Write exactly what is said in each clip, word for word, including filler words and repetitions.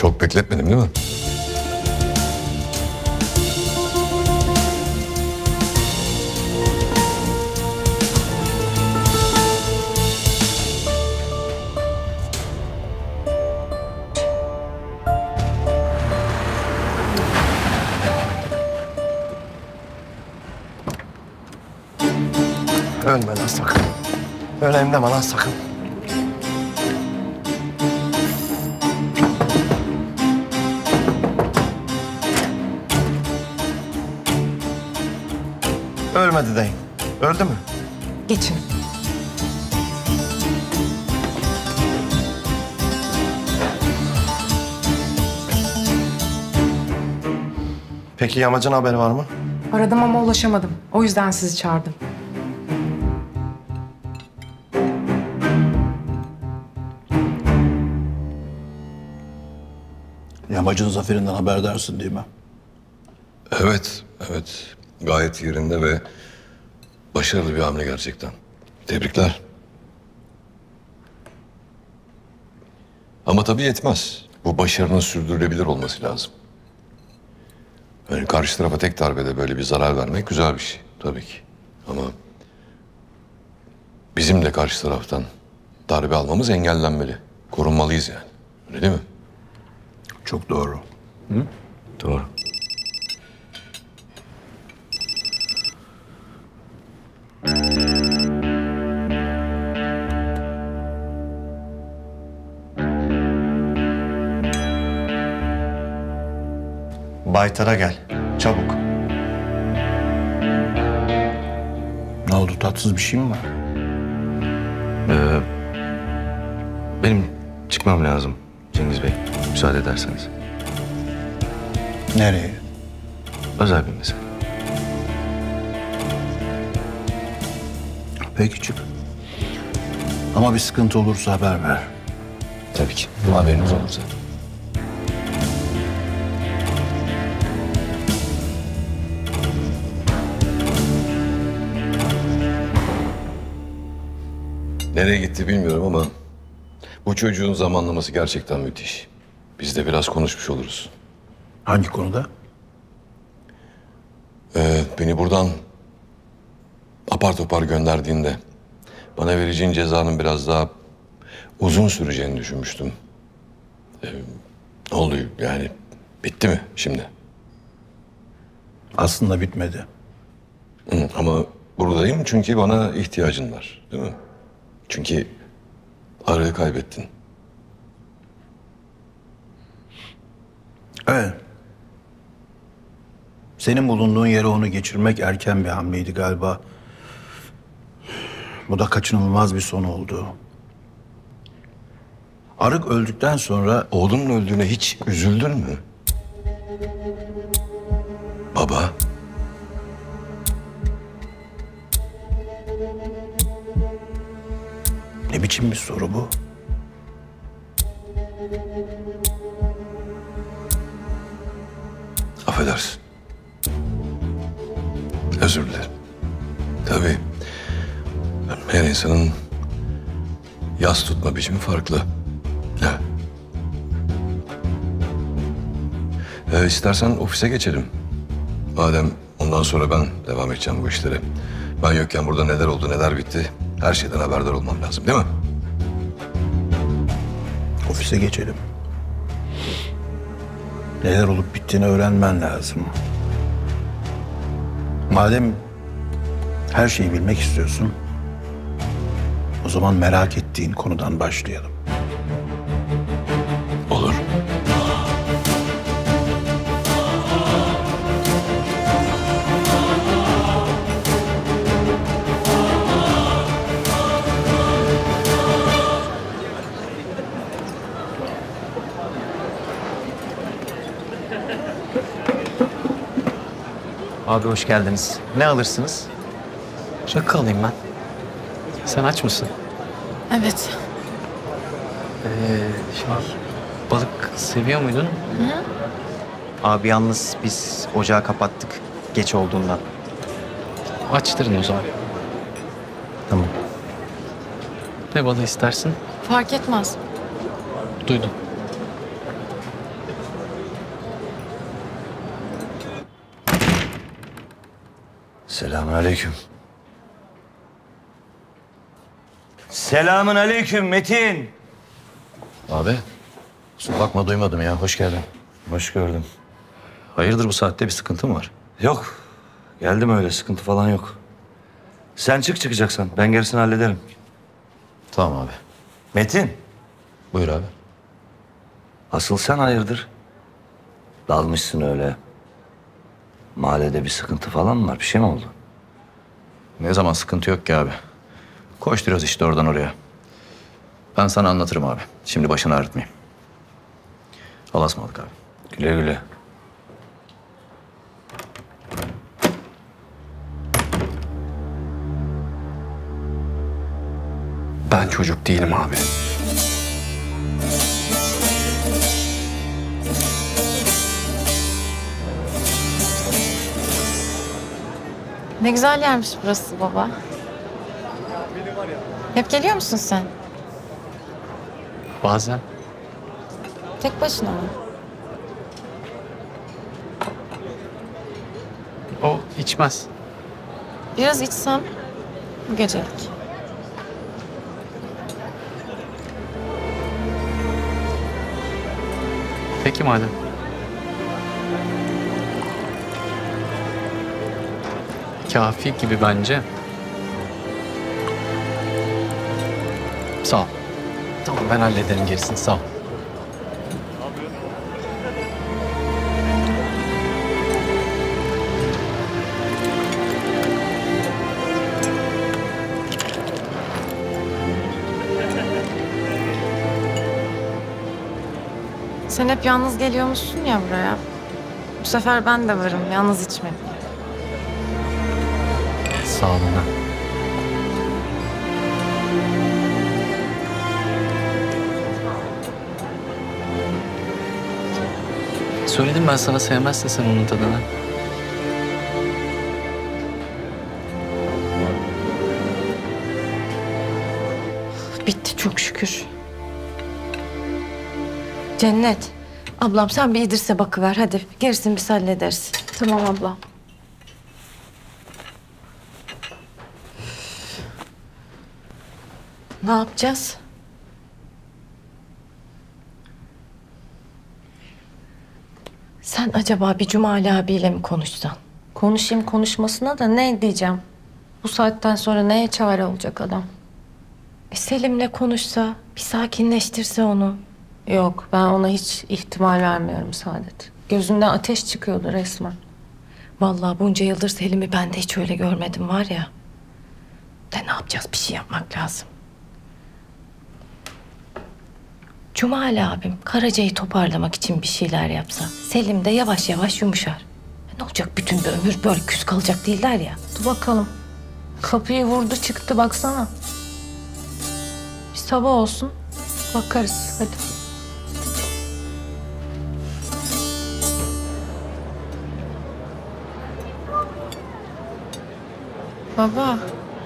Çok bekletmedim değil mi? Ölme lan sakın. Öleyim deme lan sakın. Ölmedi deyin. Öldü mü? Geçin. Peki Yamacın haberi var mı? Aradım ama ulaşamadım. O yüzden sizi çağırdım. Yamacın zaferinden haberdarsın değil mi? Evet, evet. Gayet yerinde ve başarılı bir hamle gerçekten. Tebrikler. Ama tabii yetmez. Bu başarının sürdürülebilir olması lazım. Yani karşı tarafa tek darbede böyle bir zarar vermek güzel bir şey tabii ki. Ama bizim de karşı taraftan darbe almamız engellenmeli. Korunmalıyız yani. Öyle değil mi? Çok doğru. Hı? Doğru. Baytar'a gel. Çabuk. Ne oldu, tatsız bir şey mi var? Ee, benim çıkmam lazım Cengiz Bey, müsaade ederseniz. Nereye? Özel bir mesele. Peki çık. Ama bir sıkıntı olursa haber ver. Tabii ki. Bu haberiniz olur zaten. Nereye gitti bilmiyorum ama bu çocuğun zamanlaması gerçekten müthiş. Biz de biraz konuşmuş oluruz. Hangi konuda? Ee, beni buradan apar topar gönderdiğinde bana vereceğin cezanın biraz daha uzun süreceğini düşünmüştüm. Ee, ne oldu yani? Bitti mi şimdi? Aslında bitmedi. Hı, ama buradayım çünkü bana ihtiyacın var, değil mi? Çünkü arayı kaybettin. Evet. Senin bulunduğun yere onu geçirmek erken bir hamleydi galiba. Bu da kaçınılmaz bir son oldu. Arık öldükten sonra... Oğlunun öldüğüne hiç üzüldün mü? Baba. Ne biçim bir soru bu? Affedersin. Özür dilerim. Tabii. Her insanın yas tutma biçimi farklı. Evet. Ee, istersen ofise geçelim. Madem ondan sonra ben devam edeceğim bu işlere. Ben yokken burada neler oldu, neler bitti... her şeyden haberdar olmam lazım, değil mi? Ofise geçelim. Neler olup bittiğini öğrenmen lazım. Madem her şeyi bilmek istiyorsun, o zaman merak ettiğin konudan başlayalım. Olur. Abi hoş geldiniz. Ne alırsınız? Rakı alayım ben. Sen aç mısın? Evet. Ee, şey, balık seviyor muydun? Hı? Abi yalnız biz ocağı kapattık geç olduğundan. Açtırın o zaman. Tamam. Ne balığı istersin? Fark etmez. Duydum. Selamünaleyküm. Selamünaleyküm Metin. Abi, kusura bakma duymadım ya. Hoş geldin. Hoş gördüm. Hayırdır bu saatte bir sıkıntı mı var? Yok. Geldim öyle, sıkıntı falan yok. Sen çık çıkacaksan. Ben gerisini hallederim. Tamam abi. Metin. Buyur abi. Asıl sen hayırdır? Dalmışsın öyle. Mahallede bir sıkıntı falan mı var? Bir şey mi oldu? Ne zaman sıkıntı yok ki abi. Koşturuyoruz işte oradan oraya. Ben sana anlatırım abi. Şimdi başını ağrıtmayayım. Allah'a ısmarladık abi. Güle güle. Ben çocuk değilim abi. Ne güzel yermiş burası baba. Hep geliyor musun sen? Bazen. Tek başına mı? O içmez. Biraz içsem bu gecelik. Peki madem. Kafi gibi bence. Sağ ol. Tamam ben hallederim gerisini sağ ol. Sen hep yalnız geliyormuşsun ya buraya. Bu sefer ben de varım. Yalnız içme. Sağ olun. Söyledim ben sana, sevmezsin sen onun tadını. Bitti çok şükür. Cennet. Ablam sen bir İdris'e bakıver hadi. Gerisini biz hallederiz. Tamam abla. Ne yapacağız? Sen acaba bir Cumali abiyle mi konuşsan? Konuşayım konuşmasına da ne diyeceğim? Bu saatten sonra neye çare olacak adam? E Selim'le konuşsa, bir sakinleştirse onu. Yok, ben ona hiç ihtimal vermiyorum Saadet. Gözünden ateş çıkıyordu resmen. Vallahi bunca yıldır Selim'i ben de hiç öyle görmedim var ya. De ne yapacağız? Bir şey yapmak lazım. Cumali abim Karaca'yı toparlamak için bir şeyler yapsa, Selim de yavaş yavaş yumuşar. E ne olacak, bütün bir ömür böyle küs kalacak değiller ya. Dur bakalım. Kapıyı vurdu çıktı baksana. Bir sabah olsun bakarız hadi. Baba.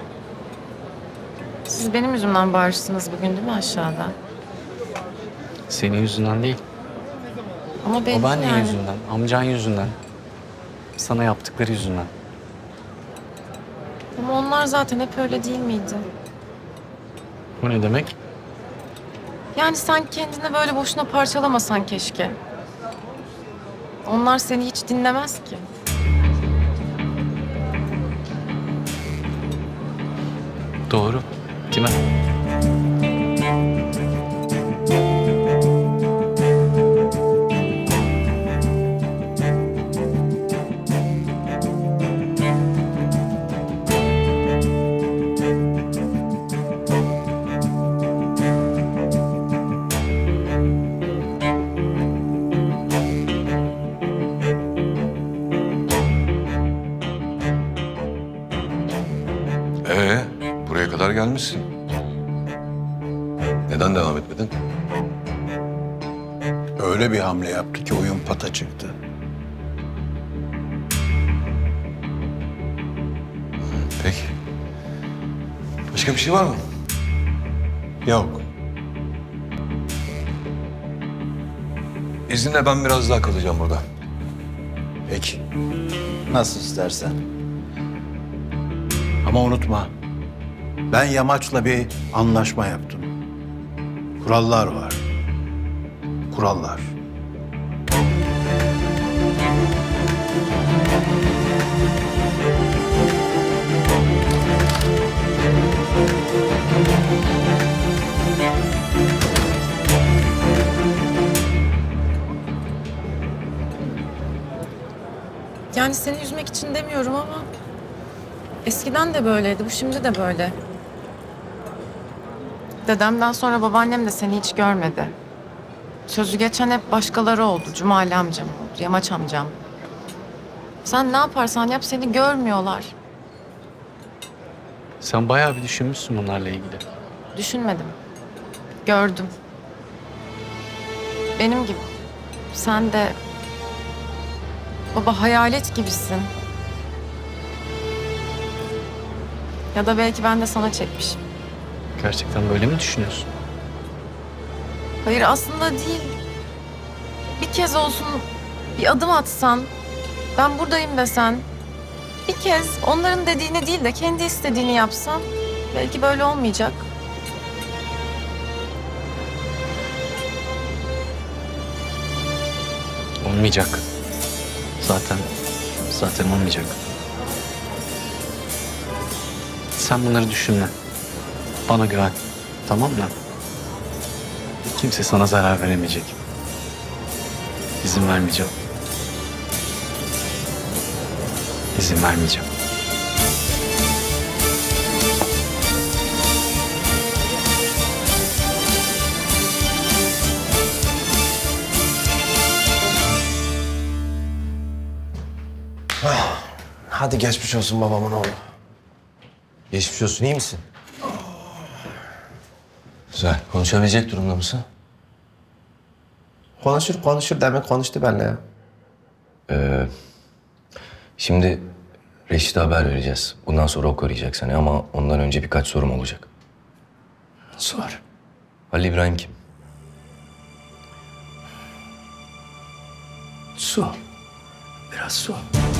Siz benim yüzümden bağırırsınız bugün değil mi aşağıda? Senin yüzünden değil. Ama benim Babaannen yani. yüzünden, amcan yüzünden. Sana yaptıkları yüzünden. Ama onlar zaten hep öyle değil miydi? Bu ne demek? Yani sen kendini böyle boşuna parçalamasan keşke. Onlar seni hiç dinlemez ki. Doğru. Kime? Ee, buraya kadar gelmişsin. Neden devam etmedin? Öyle bir hamle yaptı ki oyun pata çıktı. Peki. Başka bir şey var mı? Yok. İzinle ben biraz daha kalacağım burada. Peki. Nasıl istersen. Ama unutma, ben Yamaç'la bir anlaşma yaptım. Kurallar var. Kurallar. Yani seni üzmek için demiyorum ama eskiden de böyleydi, bu şimdi de böyle. Dedemden sonra babaannem de seni hiç görmedi. Sözü geçen hep başkaları oldu. Cumali amcam oldu, Yamaç amcam. Sen ne yaparsan yap seni görmüyorlar. Sen bayağı bir düşünmüşsün bunlarla ilgili. Düşünmedim. Gördüm. Benim gibi. Sen de baba hayalet gibisin. Ya da belki ben de sana çekmişim. Gerçekten böyle mi düşünüyorsun? Hayır aslında değil. Bir kez olsun bir adım atsan, ben buradayım desen, bir kez onların dediğini değil de kendi istediğini yapsan belki böyle olmayacak. Olmayacak. Zaten, zaten olmayacak. Sen bunları düşünme. Bana güven. Tamam mı? Kimse sana zarar veremeyecek. İzin vermeyeceğim. İzin vermeyeceğim. Hadi geçmiş olsun babamın oğlu. Geçmiş olsun, iyi misin? Güzel. Konuşabilecek durumda mısın? Konuşur konuşur demin konuştu benimle ya. Ee, şimdi Reşit'e haber vereceğiz. Bundan sonra o koruyacak seni ama ondan önce birkaç sorum olacak. Sor. Halil İbrahim kim? Su. Biraz su.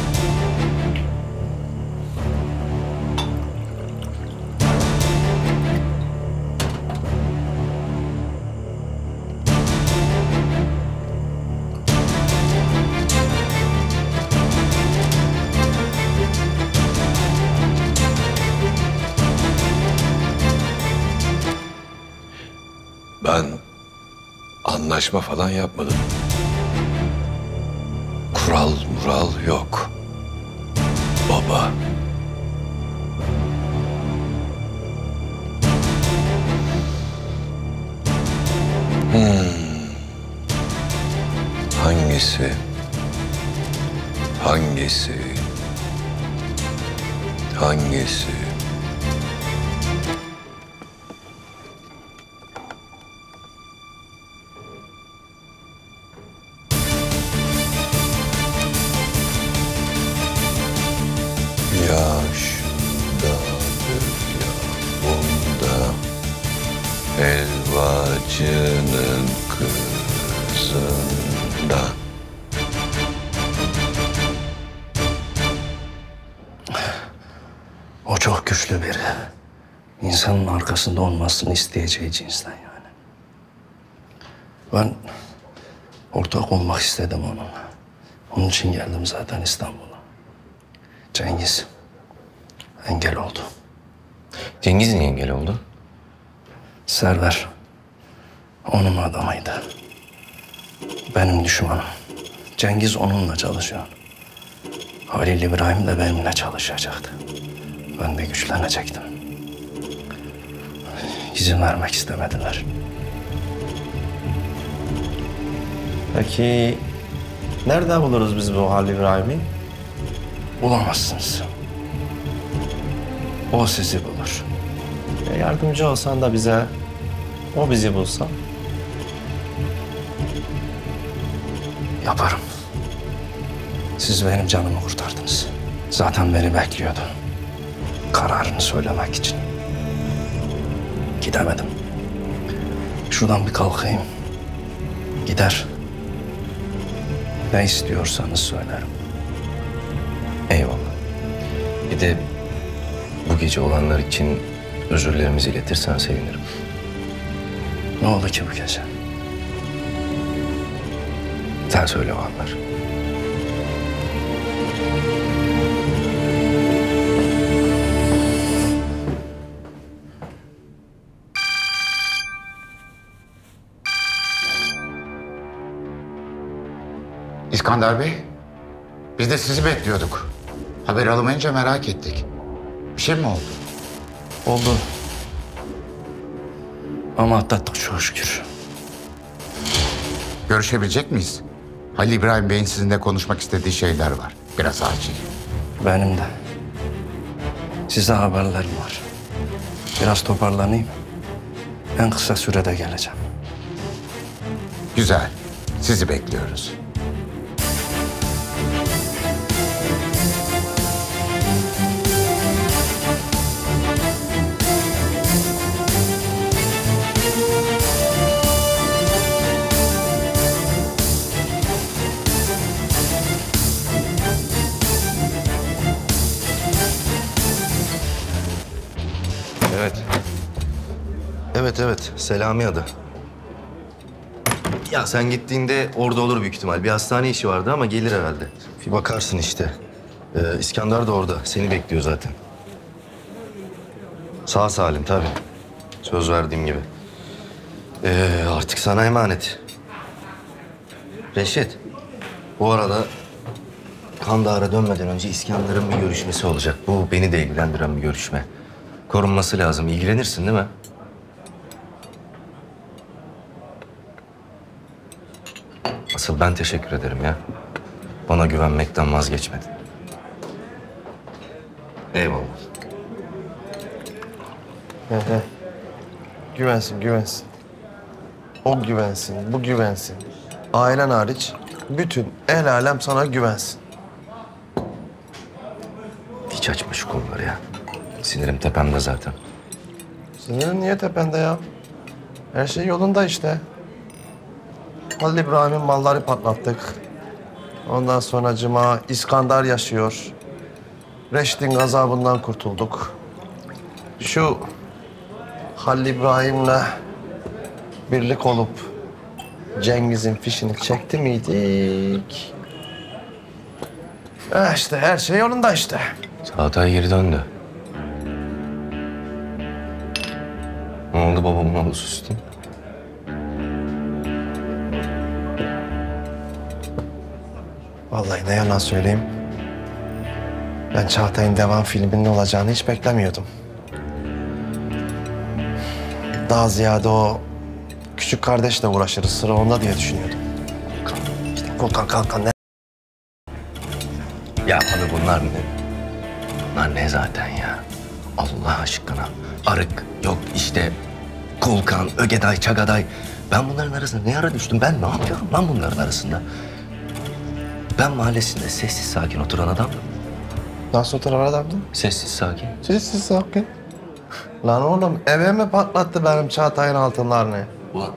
Ben anlaşma falan yapmadım. Kural mural yok. Baba. Hmm. Hangisi? Hangisi? Hangisi? Yaşındadır ya bunda helvacının kızında. O çok güçlü biri. İnsanın arkasında olmasını isteyeceği cinsten yani. Ben ortak olmak istedim onunla. Onun için geldim zaten İstanbul'a. Cengiz engel oldu. Cengiz niye engel oldu? Server onun adamıydı. Benim düşmanım. Cengiz onunla çalışıyor. Halil İbrahim de benimle çalışacaktı. Ben de güçlenecektim. İzin vermek istemediler. Peki nerede buluruz biz bu Halil İbrahim'i? Bulamazsınız. O sizi bulur. Ya yardımcı olsan da bize, o bizi bulsa. Yaparım. Siz benim canımı kurtardınız. Zaten beni bekliyordu. Kararını söylemek için. Gidemedim. Şuradan bir kalkayım. Gider. Ne istiyorsanız söylerim. Eyvallah. Bir de bu gece olanlar için özürlerimizi iletirsen sevinirim. Ne oldu ki bu gece? Sen söyle o anlar. İskandar Bey, biz de sizi bekliyorduk. Haber alamayınca merak ettik. Bir şey mi oldu? Oldu. Ama atlattık çok şükür. Görüşebilecek miyiz? Halil İbrahim Bey'in sizinle konuşmak istediği şeyler var. Biraz acil. Benim de. Size haberlerim var. Biraz toparlanayım. En kısa sürede geleceğim. Güzel. Sizi bekliyoruz. Evet. Evet evet. Selami adı. Ya sen gittiğinde orada olur büyük ihtimal. Bir hastane işi vardı ama gelir herhalde. Bir bakarsın işte. Ee, İskandar da orada. Seni bekliyor zaten. Sağ salim tabii. Söz verdiğim gibi. Ee, artık sana emanet. Reşit. Bu arada Kandahar'a dönmeden önce İskender'in bir görüşmesi olacak. Bu beni de ilgilendiren bir görüşme. Korunması lazım. İlgilenirsin değil mi? Asıl ben teşekkür ederim ya. Bana güvenmekten vazgeçmedin. Eyvallah. He he. Güvensin, güvensin. O güvensin, bu güvensin. Ailen hariç bütün el alem sana güvensin. Hiç açma şu konuları ya. Sinirim tepemde zaten. Sinirin niye tepende ya? Her şey yolunda işte. Halil İbrahim'in malları patlattık. Ondan sonra cıma İskandar yaşıyor. Reşit'in gazabından kurtulduk. Şu Halil İbrahim'le birlik olup Cengiz'in fişini çekti miydik? Eh işte her şey yolunda işte. Çağatay geri döndü. Ne oldu babamın oğlu sustu? Vallahi ne yalan söyleyeyim. Ben Çağatay'ın devam filminin olacağını hiç beklemiyordum. Daha ziyade o küçük kardeşle uğraşırız sıra onda diye düşünüyordum. İşte Volkan Kalkan ne? Ya abi bunlar ne? Bunlar ne zaten ya? Allah aşkına. Arık, yok işte Kulkan, Ögeday, Çagaday. Ben bunların arasında ne ara düştüm? Ben ne yapıyorum lan bunların arasında? Ben mahallesinde sessiz sakin oturan adamdım. Nasıl oturan adamdın? Sessiz sakin. Sessiz sakin. Lan oğlum eve mi patlattı benim Çağatay'ın altınlarını? Ulan.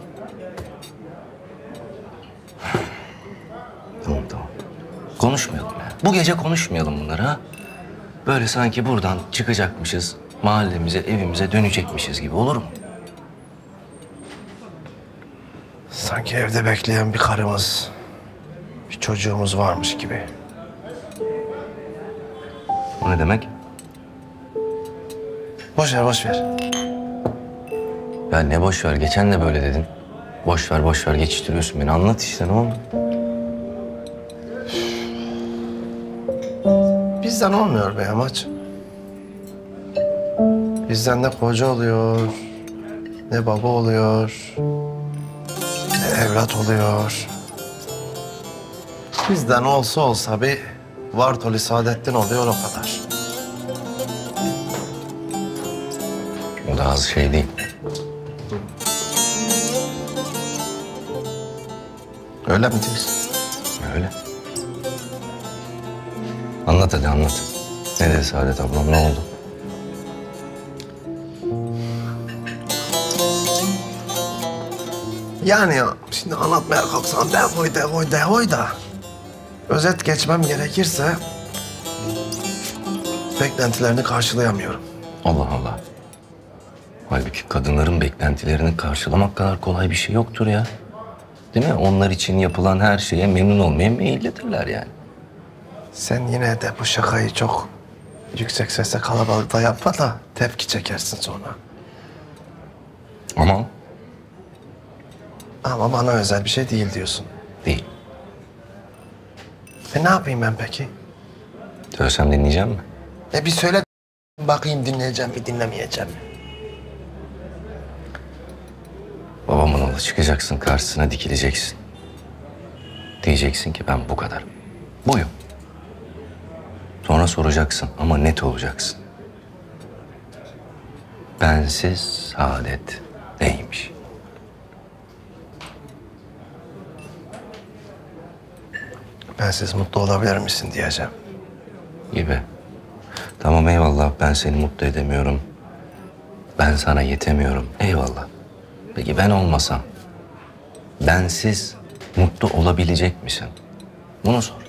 Tamam tamam. Konuşmayalım ya. Bu gece konuşmayalım bunları ha. Böyle sanki buradan çıkacakmışız, mahallemize, evimize dönecekmişiz gibi olur mu? Sanki evde bekleyen bir karımız, bir çocuğumuz varmış gibi. O ne demek? Boş ver, boş ver. Ya ne boş ver, geçen de böyle dedin. Boş ver, boş ver, geçiştiriyorsun beni. Anlat işte, ne oldu? Bizden olmuyor be Yamaç. Bizden ne koca oluyor, ne baba oluyor, ne evlat oluyor. Bizden olsa olsa bir Vartoli Saadettin oluyor o kadar. O da az şey değil. Öyle mi diyorsun? Öyle. Anlat hadi anlat. Ne dedi Saadet ablam, ne oldu? Yani ya, şimdi anlatmaya kalksam de koy de koy de koy da. Özet geçmem gerekirse beklentilerini karşılayamıyorum. Allah Allah. Halbuki kadınların beklentilerini karşılamak kadar kolay bir şey yoktur ya. Değil mi? Onlar için yapılan her şeye memnun olmaya meyillidirler yani. Sen yine de bu şakayı çok yüksek sesle kalabalıkta yapma da tepki çekersin sonra. Ama Ama bana özel bir şey değil diyorsun. değil. E ne yapayım ben peki? Söylesem dinleyeceğim mi? E bir söyle bakayım dinleyeceğim mi dinlemeyeceğim mi? Babamın oğlu çıkacaksın karşısına dikileceksin. Diyeceksin ki ben bu kadarım. Buyum. Sonra soracaksın ama net olacaksın. Bensiz saadet neymiş? Bensiz mutlu olabilir misin diyeceğim. Gibi. Tamam eyvallah ben seni mutlu edemiyorum. Ben sana yetemiyorum. Eyvallah. Peki ben olmasam bensiz mutlu olabilecek misin? Bunu sor.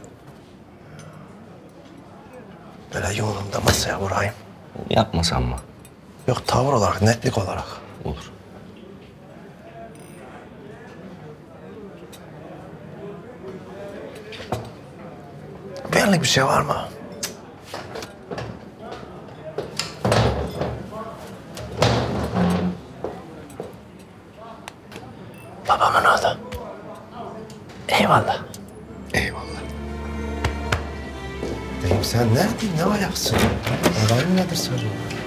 Böyle yolunda masaya vurayım. Yapmasam mı? Yok tavır olarak, netlik olarak. Olur. Benlik bir şey var mı? Babamın adı. Eyvallah. Eyvallah. Deyim sen neredin, ne ayaksın? Olayın nedir sözü?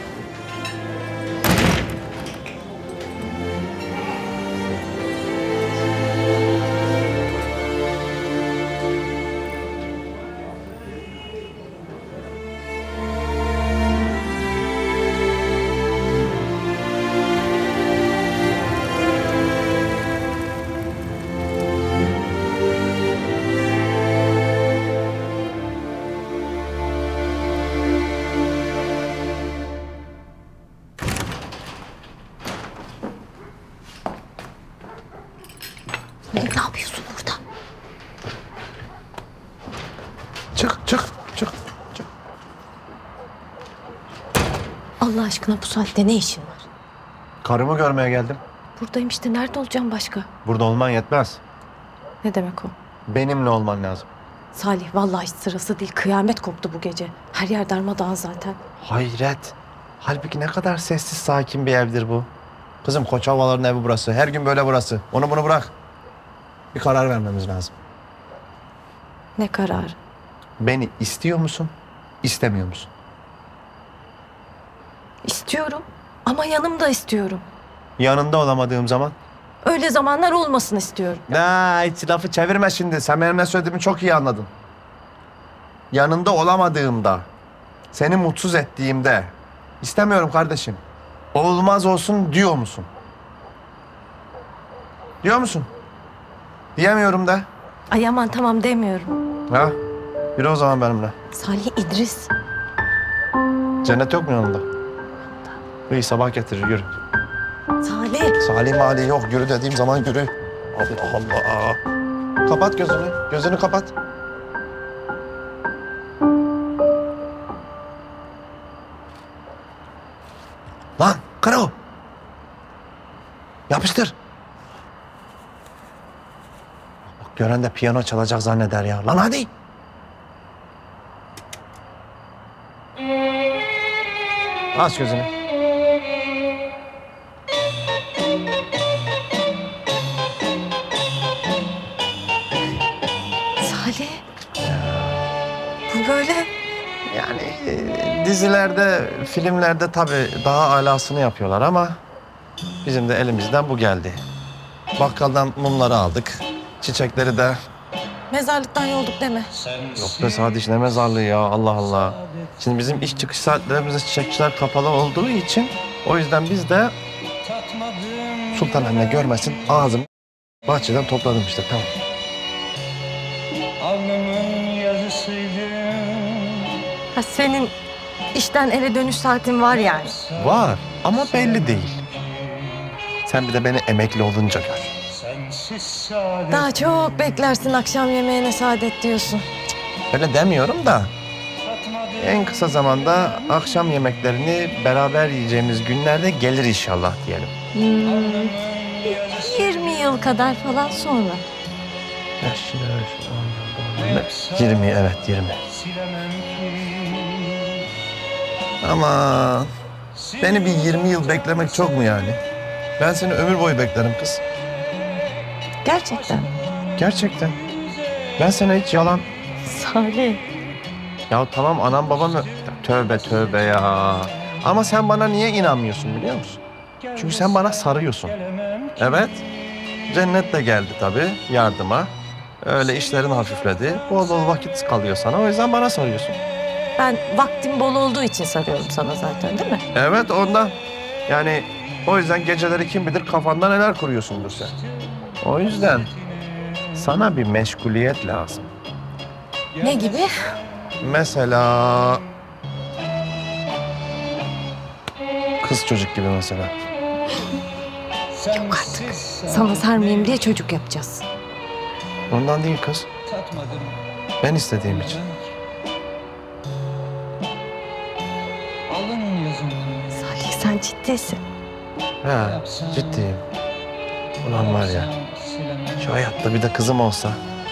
Ne yapıyorsun burada? Çık, çık, çık, çık. Allah aşkına bu saatte ne işin var? Karımı görmeye geldim. Buradayım işte. Nerede olacağım başka? Burada olman yetmez. Ne demek o? Benimle olman lazım. Salih vallahi hiç sırası değil. Kıyamet koptu bu gece. Her yer darmadağın zaten. Hayret. Halbuki ne kadar sessiz, sakin bir evdir bu. Kızım Koçovaların evi burası. Her gün böyle burası. Onu bunu bırak. Bir karar vermemiz lazım. Ne kararı? Beni istiyor musun, istemiyor musun? İstiyorum ama yanımda istiyorum. Yanında olamadığım zaman? Öyle zamanlar olmasın istiyorum. Ne, hiç lafı çevirme şimdi. Sen benim ne söylediğimi çok iyi anladın. Yanında olamadığımda, seni mutsuz ettiğimde istemiyorum kardeşim. Olmaz olsun diyor musun? Diyor musun? Diyemiyorum da. Ay aman tamam demiyorum. Ha? Yürü o zaman benimle. Salih İdris. Cennet yok mu yanında? İyi sabah getirir yürü. Salih. Salih mali yok. Yürü dediğim zaman yürü. Allah Allah. Kapat gözünü. Gözünü kapat. Lan karo. Yapıştır. Bak gören de piyano çalacak zanneder ya. Lan hadi. Aç gözünü. Salih. Bu böyle. Yani e, dizilerde, filmlerde tabii daha alasını yapıyorlar ama bizim de elimizden bu geldi. Bakkaldan mumları aldık. Çiçekleri de Mezarlıktan yolduk deme. yok be Sadiş ne mezarlığı ya Allah Allah. Şimdi bizim iş çıkış saatlerimizde çiçekçiler kapalı olduğu için o yüzden biz de Sultan anne görmesin ağzım bahçeden topladım işte tamam. Ha senin işten eve dönüş saatin var yani. Var ama belli değil. Sen bir de beni emekli olunca gör. Daha çok beklersin akşam yemeğine saadet diyorsun. Öyle demiyorum da En kısa zamanda akşam yemeklerini beraber yiyeceğimiz günlerde gelir inşallah diyelim. Hmm, yirmi yıl kadar falan sonra. yirmi, evet yirmi. Ama beni bir yirmi yıl beklemek çok mu yani? Ben seni ömür boyu beklerim kız. Gerçekten. Gerçekten. Ben sana hiç yalan... Salih. Ya tamam anam babam... ö- Tövbe tövbe ya. Ama sen bana niye inanmıyorsun biliyor musun? Çünkü sen bana sarıyorsun. Evet. Cennet de geldi tabii yardıma. Öyle işlerin hafifledi. Bol bol vakit kalıyor sana. O yüzden bana sarıyorsun. Ben vaktim bol olduğu için sarıyorum sana zaten değil mi? Evet ondan. Yani o yüzden geceleri kim bilir kafanda neler kuruyorsundur sen. O yüzden sana bir meşguliyet lazım. Ne gibi? Mesela... Kız çocuk gibi mesela. Yok artık. Sana sarmayayım diye çocuk yapacağız. Ondan değil kız. Ben istediğim için. Salih sen ciddisin. Ha, ciddiyim. Ulan var ya, şu hayatta bir de kızım olsa.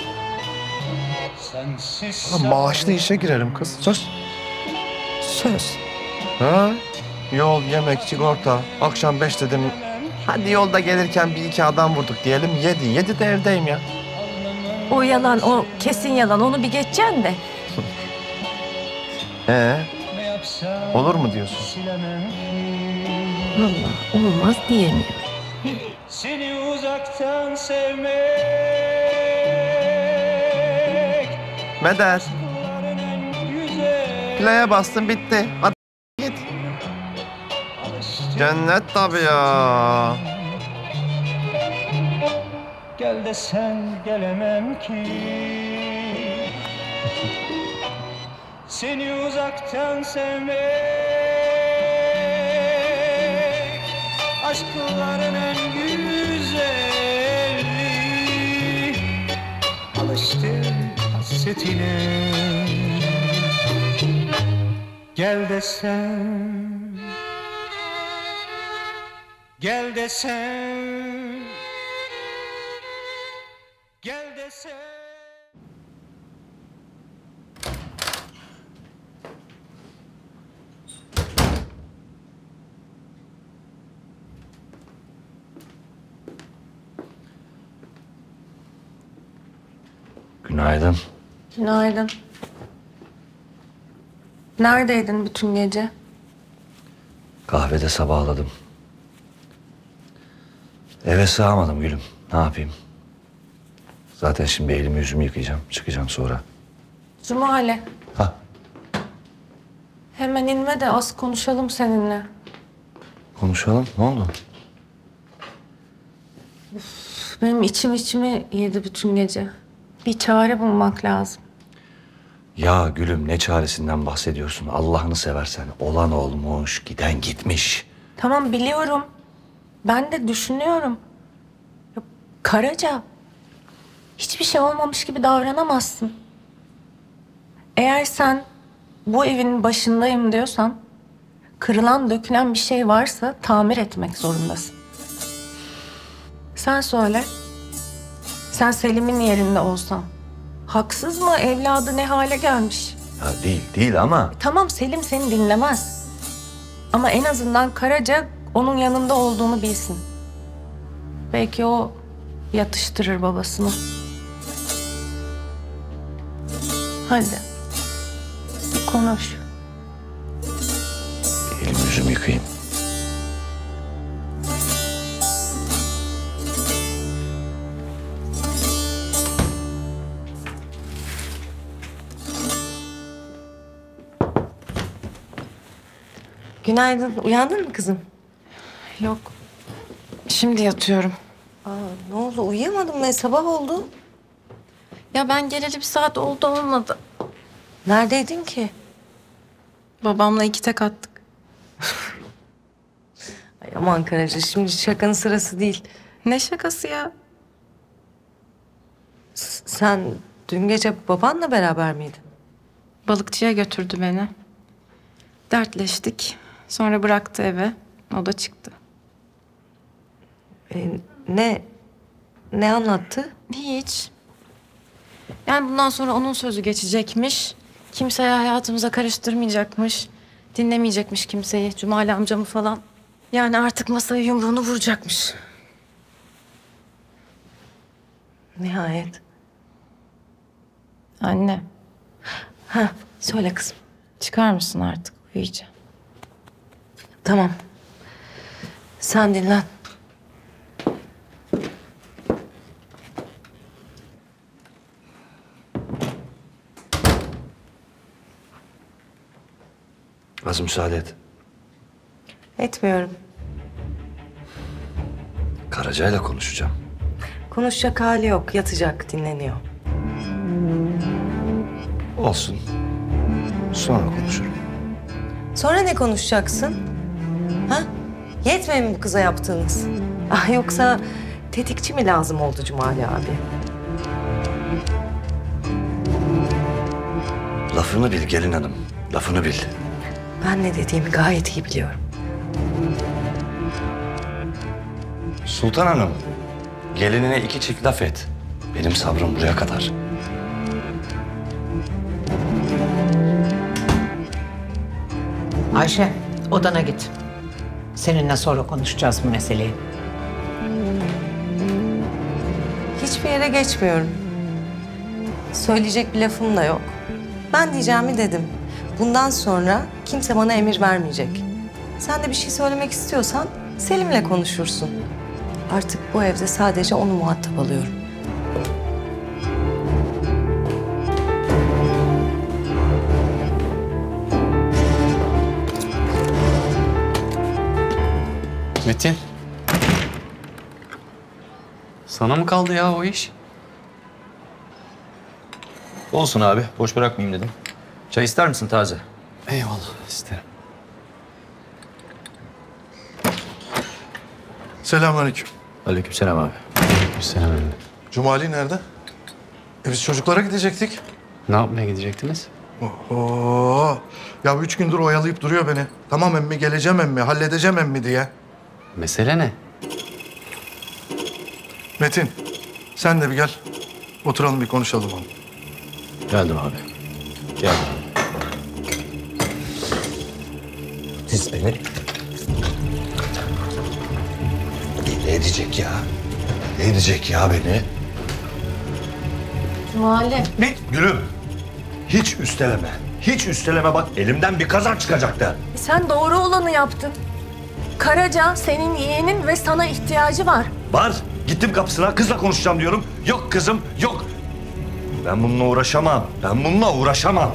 Ulan maaşlı işe girerim kız. Söz. Söz. Ha? Yol, yemek, sigorta. Akşam beş dedim. Hadi yolda gelirken bir iki adam vurduk diyelim. Yedi. Yedi de evdeyim ya. O yalan, o kesin yalan. Onu bir geçeceksin de. Ee, olur mu diyorsun? Vallahi olmaz diyemiyorum. Seni uzaktan sevmek. Medet. Play'e bastım bitti. Hadi git. Cennet tabii ya. Gel desen gelemem ki. Seni uzaktan sevmek. Aşkların en güzeli. Alıştım hasretine. Gel desem, gel desem, gel desem. Günaydın. Günaydın. Neredeydin bütün gece? Kahvede sabahladım. Eve sığamadım gülüm. Ne yapayım? Zaten şimdi elimi yüzümü yıkayacağım. Çıkacağım sonra. Cumali. Ha. Hemen inme de az konuşalım seninle. Konuşalım. Ne oldu? Benim içim içimi yedi bütün gece. Bir çare bulmak lazım. Ya gülüm ne çaresinden bahsediyorsun? Allah'ını seversen. Olan olmuş, giden gitmiş. Tamam biliyorum. Ben de düşünüyorum. Ya, Karaca, hiçbir şey olmamış gibi davranamazsın. Eğer sen bu evin başındayım diyorsan, kırılan dökülen bir şey varsa tamir etmek zorundasın. Sen söyle. Sen Selim'in yerinde olsan, haksız mı evladı ne hale gelmiş? Ya değil, değil ama... Tamam Selim seni dinlemez. Ama en azından Karaca onun yanında olduğunu bilsin. Belki o yatıştırır babasını. Hadi. Bir konuş. Elimi yüzümü yıkayayım. Günaydın. Uyandın mı kızım? Yok. Şimdi yatıyorum. Aa, ne oldu? Uyuyamadın mı? Sabah oldu. Ya ben geleli bir saat oldu olmadı. Neredeydin ki? Babamla iki tek attık. Ay aman Karaca, şimdi şakanın sırası değil. Ne şakası ya? S- Sen dün gece babanla beraber miydin? Balıkçıya götürdü beni. Dertleştik. Sonra bıraktı eve. O da çıktı. E, ne? Ne anlattı? Hiç. Yani bundan sonra onun sözü geçecekmiş. Kimseye hayatımıza karıştırmayacakmış. Dinlemeyecekmiş kimseyi. Cumali amcamı falan. Yani artık masaya yumruğunu vuracakmış. Nihayet. Anne. Ha, söyle kızım. Çıkar mısın artık? Uyuyacağım. Tamam. Sen dinlen. Az müsaade et. Etmiyorum. Karaca'yla konuşacağım. Konuşacak hali yok. Yatacak, dinleniyor. Olsun. Sonra konuşurum. Sonra ne konuşacaksın? Ha? Yetmiyor mu bu kıza yaptığınız? Ah, yoksa tetikçi mi lazım oldu Cumali abi? Lafını bil gelin hanım. Lafını bil. Ben ne dediğimi gayet iyi biliyorum. Sultan Hanım, gelinine iki çift laf et. Benim sabrım buraya kadar. Ayşe, odana git. Seninle sonra konuşacağız bu meseleyi. Hiçbir yere geçmiyorum. Söyleyecek bir lafım da yok. Ben diyeceğimi dedim. Bundan sonra kimse bana emir vermeyecek. Sen de bir şey söylemek istiyorsan Selim'le konuşursun. Artık bu evde sadece onu muhatap alıyorum. Metin. Sana mı kaldı ya o iş? Olsun abi. Boş bırakmayayım dedim. Çay ister misin taze? Eyvallah isterim. Selamünaleyküm. Aleykümselam abi. Selam Emre. Cumali nerede? E biz çocuklara gidecektik. Ne yapmaya gidecektiniz? Oho. Ya üç gündür oyalayıp duruyor beni. Tamam emmi, geleceğim emmi, halledeceğim emmi diye. Mesele ne? Metin, sen de bir gel. Oturalım bir konuşalım onu. Geldim abi. Geldim. Siz beni... Ne edecek ya? Ne edecek ya beni? Cumali. Ne? Gülüm. Hiç üsteleme. Hiç üsteleme bak elimden bir kazak çıkacaktı. Sen doğru olanı yaptın. Karaca senin yeğenin ve sana ihtiyacı var. Var. Gittim kapısına kızla konuşacağım diyorum. Yok kızım yok. Ben bununla uğraşamam. Ben bununla uğraşamam.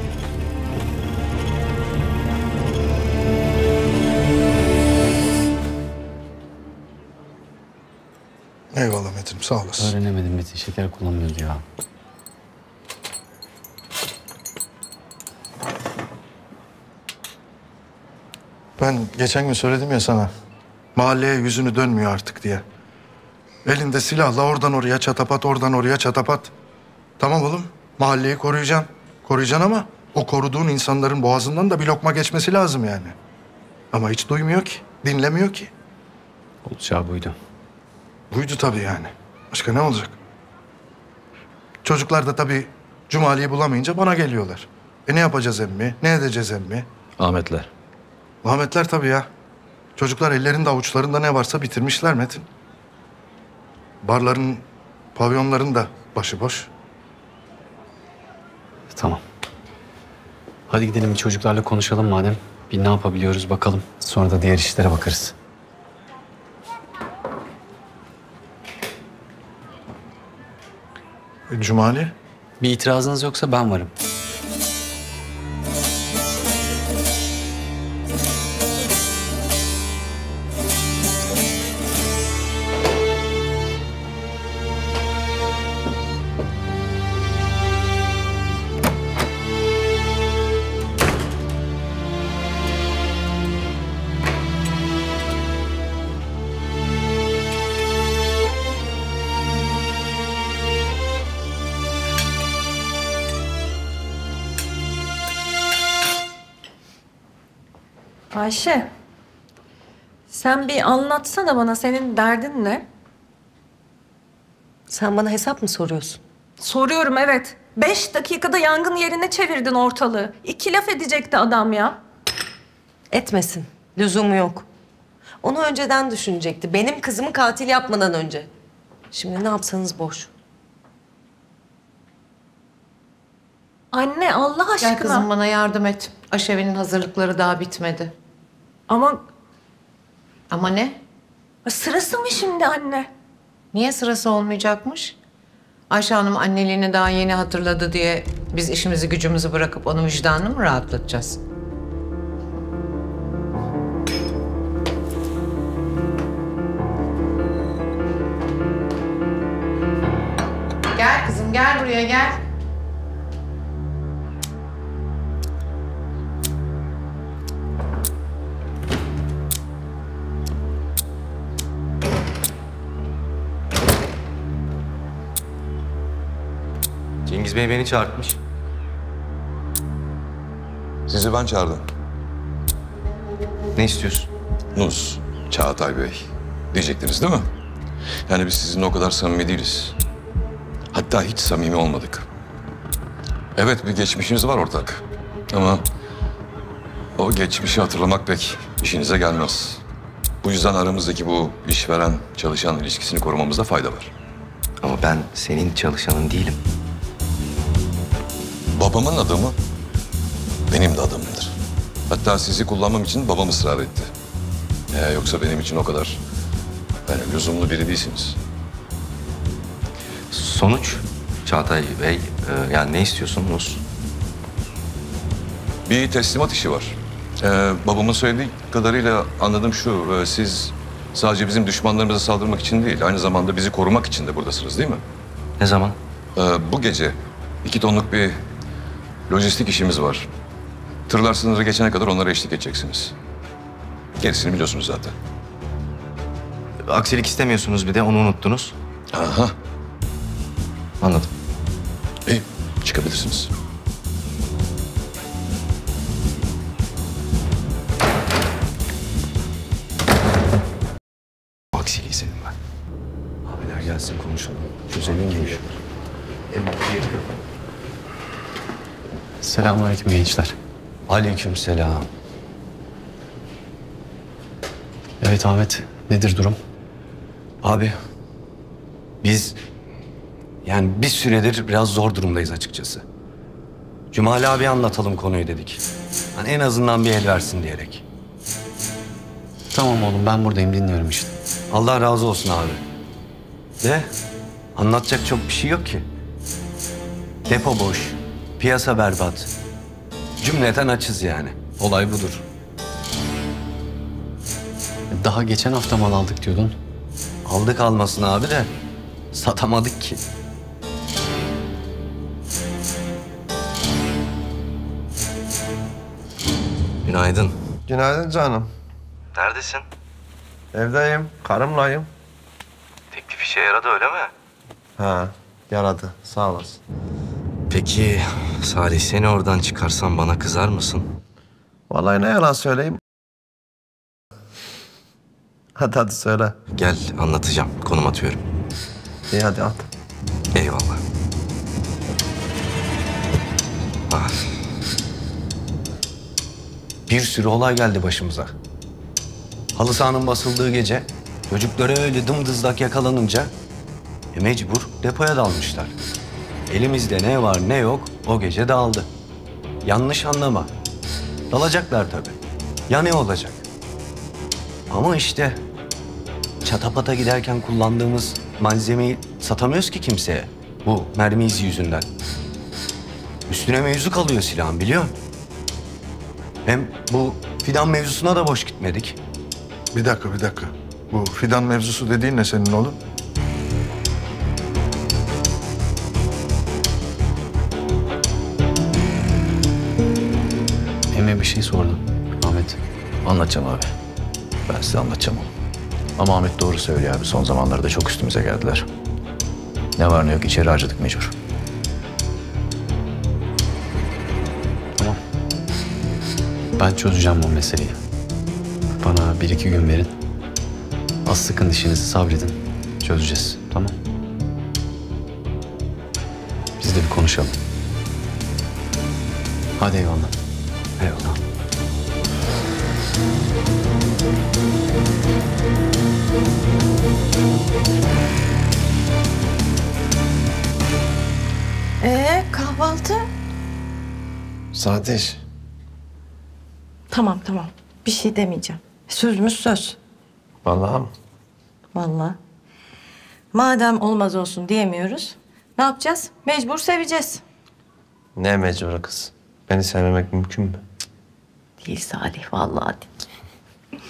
Eyvallah Metin, sağ olasın. Öğrenemedim Metin. Şeker kullanmıyordu ya. Ben geçen gün söyledim ya sana. Mahalleye yüzünü dönmüyor artık diye. Elinde silahla oradan oraya çatapat, oradan oraya çatapat. Tamam oğlum, mahalleyi koruyacaksın. Koruyacaksın ama o koruduğun insanların boğazından da bir lokma geçmesi lazım yani. Ama hiç duymuyor ki, dinlemiyor ki. Olacağı buydu. Buydu tabii yani. Başka ne olacak? Çocuklar da tabii Cumali'yi bulamayınca bana geliyorlar. E ne yapacağız emmi? Ne edeceğiz emmi? Ahmetler. Ahmetler tabii ya. Çocuklar ellerinde avuçlarında ne varsa bitirmişler Metin. Barların, pavyonların da başıboş. Tamam. Hadi gidelim bir çocuklarla konuşalım madem. Bir ne yapabiliyoruz bakalım. Sonra da diğer işlere bakarız. E, Cumali? Bir itirazınız yoksa ben varım. Ayşe, sen bir anlatsana bana, senin derdin ne? Sen bana hesap mı soruyorsun? Soruyorum, evet. Beş dakikada yangın yerine çevirdin ortalığı. İki laf edecekti adam ya. Etmesin. Lüzumu yok. Onu önceden düşünecekti. Benim kızımı katil yapmadan önce. Şimdi ne yapsanız boş. Anne, Allah aşkına. Gel kızım bana yardım et. Aşevi'nin hazırlıkları daha bitmedi. Ama... Ama ne? Sırası mı şimdi anne? Niye sırası olmayacakmış? Ayşe Hanım anneliğini daha yeni hatırladı diye biz işimizi gücümüzü bırakıp onun vicdanını mı rahatlatacağız? Gel kızım, gel buraya gel. Cengiz Bey beni çağırtmış. Sizi ben çağırdım. Ne istiyorsun? Nuz, Çağatay Bey diyecektiniz değil mi? Yani biz sizinle o kadar samimi değiliz. Hatta hiç samimi olmadık. Evet, bir geçmişiniz var ortak. Ama o geçmişi hatırlamak pek işinize gelmez. Bu yüzden aramızdaki bu işveren çalışan ilişkisini korumamızda fayda var. Ama ben senin çalışanın değilim. Babamın adamı benim de adamımdır. Hatta sizi kullanmam için babam ısrar etti. Ee, yoksa benim için o kadar yani lüzumlu biri değilsiniz. Sonuç Çağatay Bey, e, yani ne istiyorsunuz? Bir teslimat işi var. Ee, babamın söylediği kadarıyla anladığım şu, e, siz sadece bizim düşmanlarımıza saldırmak için değil, aynı zamanda bizi korumak için de buradasınız değil mi? Ne zaman? Ee, bu gece iki tonluk bir lojistik işimiz var. Tırlar sınırı geçene kadar onlara eşlik edeceksiniz. Gerisini biliyorsunuz zaten. Aksilik istemiyorsunuz, bir de onu unuttunuz. Aha. Anladım. İyi, çıkabilirsiniz. Aksiliği senin ben. Abiler gelsin konuşalım. Çözelim bu işi. Selamünaleyküm gençler. Aleykümselam. Evet Ahmet, nedir durum? Abi, biz yani bir süredir biraz zor durumdayız açıkçası. Cumali abi anlatalım konuyu dedik. Hani en azından bir el versin diyerek. Tamam oğlum, ben buradayım, dinliyorum işte. Allah razı olsun abi. De anlatacak çok bir şey yok ki. Depo boş, piyasa berbat. Cümleten açız yani. Olay budur. Daha geçen hafta mal aldık diyordun. Aldık almasın abi de satamadık ki. Günaydın. Günaydın canım. Neredesin? Evdeyim, karımlayım. Teklif işe yaradı öyle mi? Ha, yaradı. Sağ olasın. Peki Salih, seni oradan çıkarsam bana kızar mısın? Vallahi ne yalan söyleyeyim. Hadi hadi söyle. Gel anlatacağım. Konum atıyorum. İyi hadi at. Eyvallah. Ah. Bir sürü olay geldi başımıza. Halı sahanın basıldığı gece çocuklara öyle dımdızlak yakalanınca e, mecbur depoya dalmışlar. Elimizde ne var ne yok o gece dağıldı. Yanlış anlama. Dalacaklar tabii. Ya ne olacak? Ama işte çatapata giderken kullandığımız malzemeyi satamıyoruz ki kimseye. Bu mermi izi yüzünden. Üstüne mevzu kalıyor silahın, biliyor musun? Hem bu fidan mevzusuna da boş gitmedik. Bir dakika, bir dakika. Bu fidan mevzusu dediğin ne senin oğlum? Emre bir şey sordu. Ahmet. Anlatacağım abi. Ben size anlatacağım onu. Ama Ahmet doğru söylüyor abi. Son zamanlarda çok üstümüze geldiler. Ne var ne yok içeri harcadık mecbur. Tamam. Ben çözeceğim bu meseleyi. Bana bir iki gün verin. Az sıkın dişinizi, sabredin. Çözeceğiz, tamam? Biz de bir konuşalım. Hadi eyvallah. Eyvallah. Ee kahvaltı? Zadeş. Tamam tamam. Bir şey demeyeceğim. Sözümüz söz. Vallahi mı? Vallahi. Madem olmaz olsun diyemiyoruz. Ne yapacağız? Mecbur seveceğiz. Ne mecbur kız? Beni sevmemek mümkün mü? Değil Salih vallahi değil.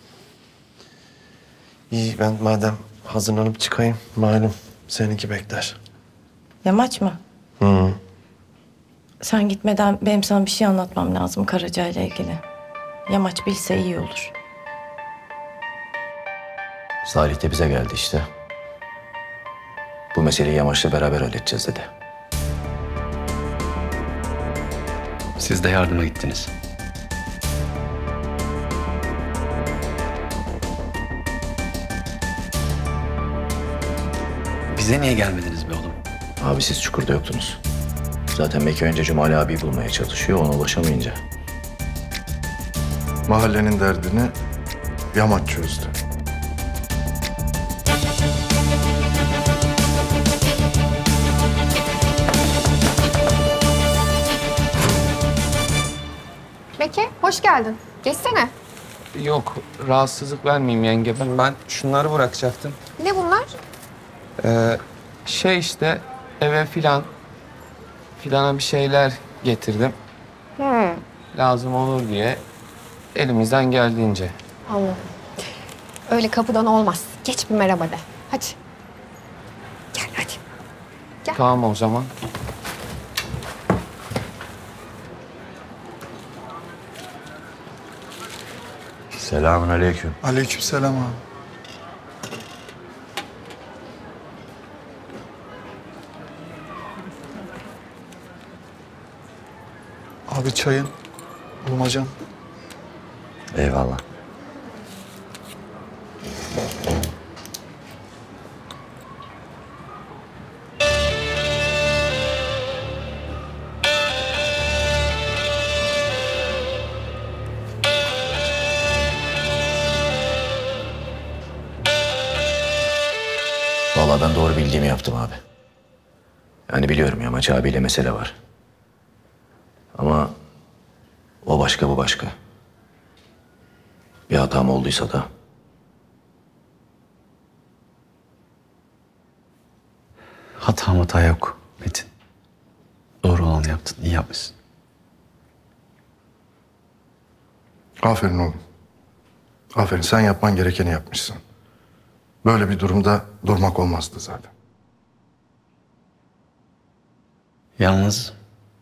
İyi ben madem hazırlanıp çıkayım. Malum seninki bekler. Yamaç mı? Hı. Sen gitmeden benim sana bir şey anlatmam lazım Karaca ile ilgili. Yamaç bilse iyi olur. Salih de bize geldi işte. Bu meseleyi Yamaç'la beraber halledeceğiz dedi. Siz de yardıma gittiniz. Bize niye gelmediniz be oğlum? Abi siz çukurda yoktunuz. Zaten Meki önce Cumali abiyi bulmaya çalışıyor, ona ulaşamayınca. Mahallenin derdini Yamaç çözdü. Meki, hoş geldin. Geçsene. Yok, rahatsızlık vermeyeyim yenge. Ben, ben şunları bırakacaktım. Ne bunlar? Ee, şey işte, eve filan, filana bir şeyler getirdim. Hmm, Lazım olur diye, elimizden geldiğince. anladım. Öyle kapıdan olmaz. Geç bir merhaba de. Hadi. Gel hadi. Gel. Tamam o zaman. Selamun aleyküm. Aleykümselam abi. Abi çayın, bulmacan. Eyvallah. Vallahi ben doğru bildiğimi yaptım abi. Yani biliyorum Yamaç abiyle mesele var. Ama o başka bu başka. Bir hatam olduysa da Hata hata yok Metin. Doğru olanı yaptın, iyi yapmışsın. Aferin oğlum. Aferin sen yapman gerekeni yapmışsın. Böyle bir durumda durmak olmazdı zaten. Yalnız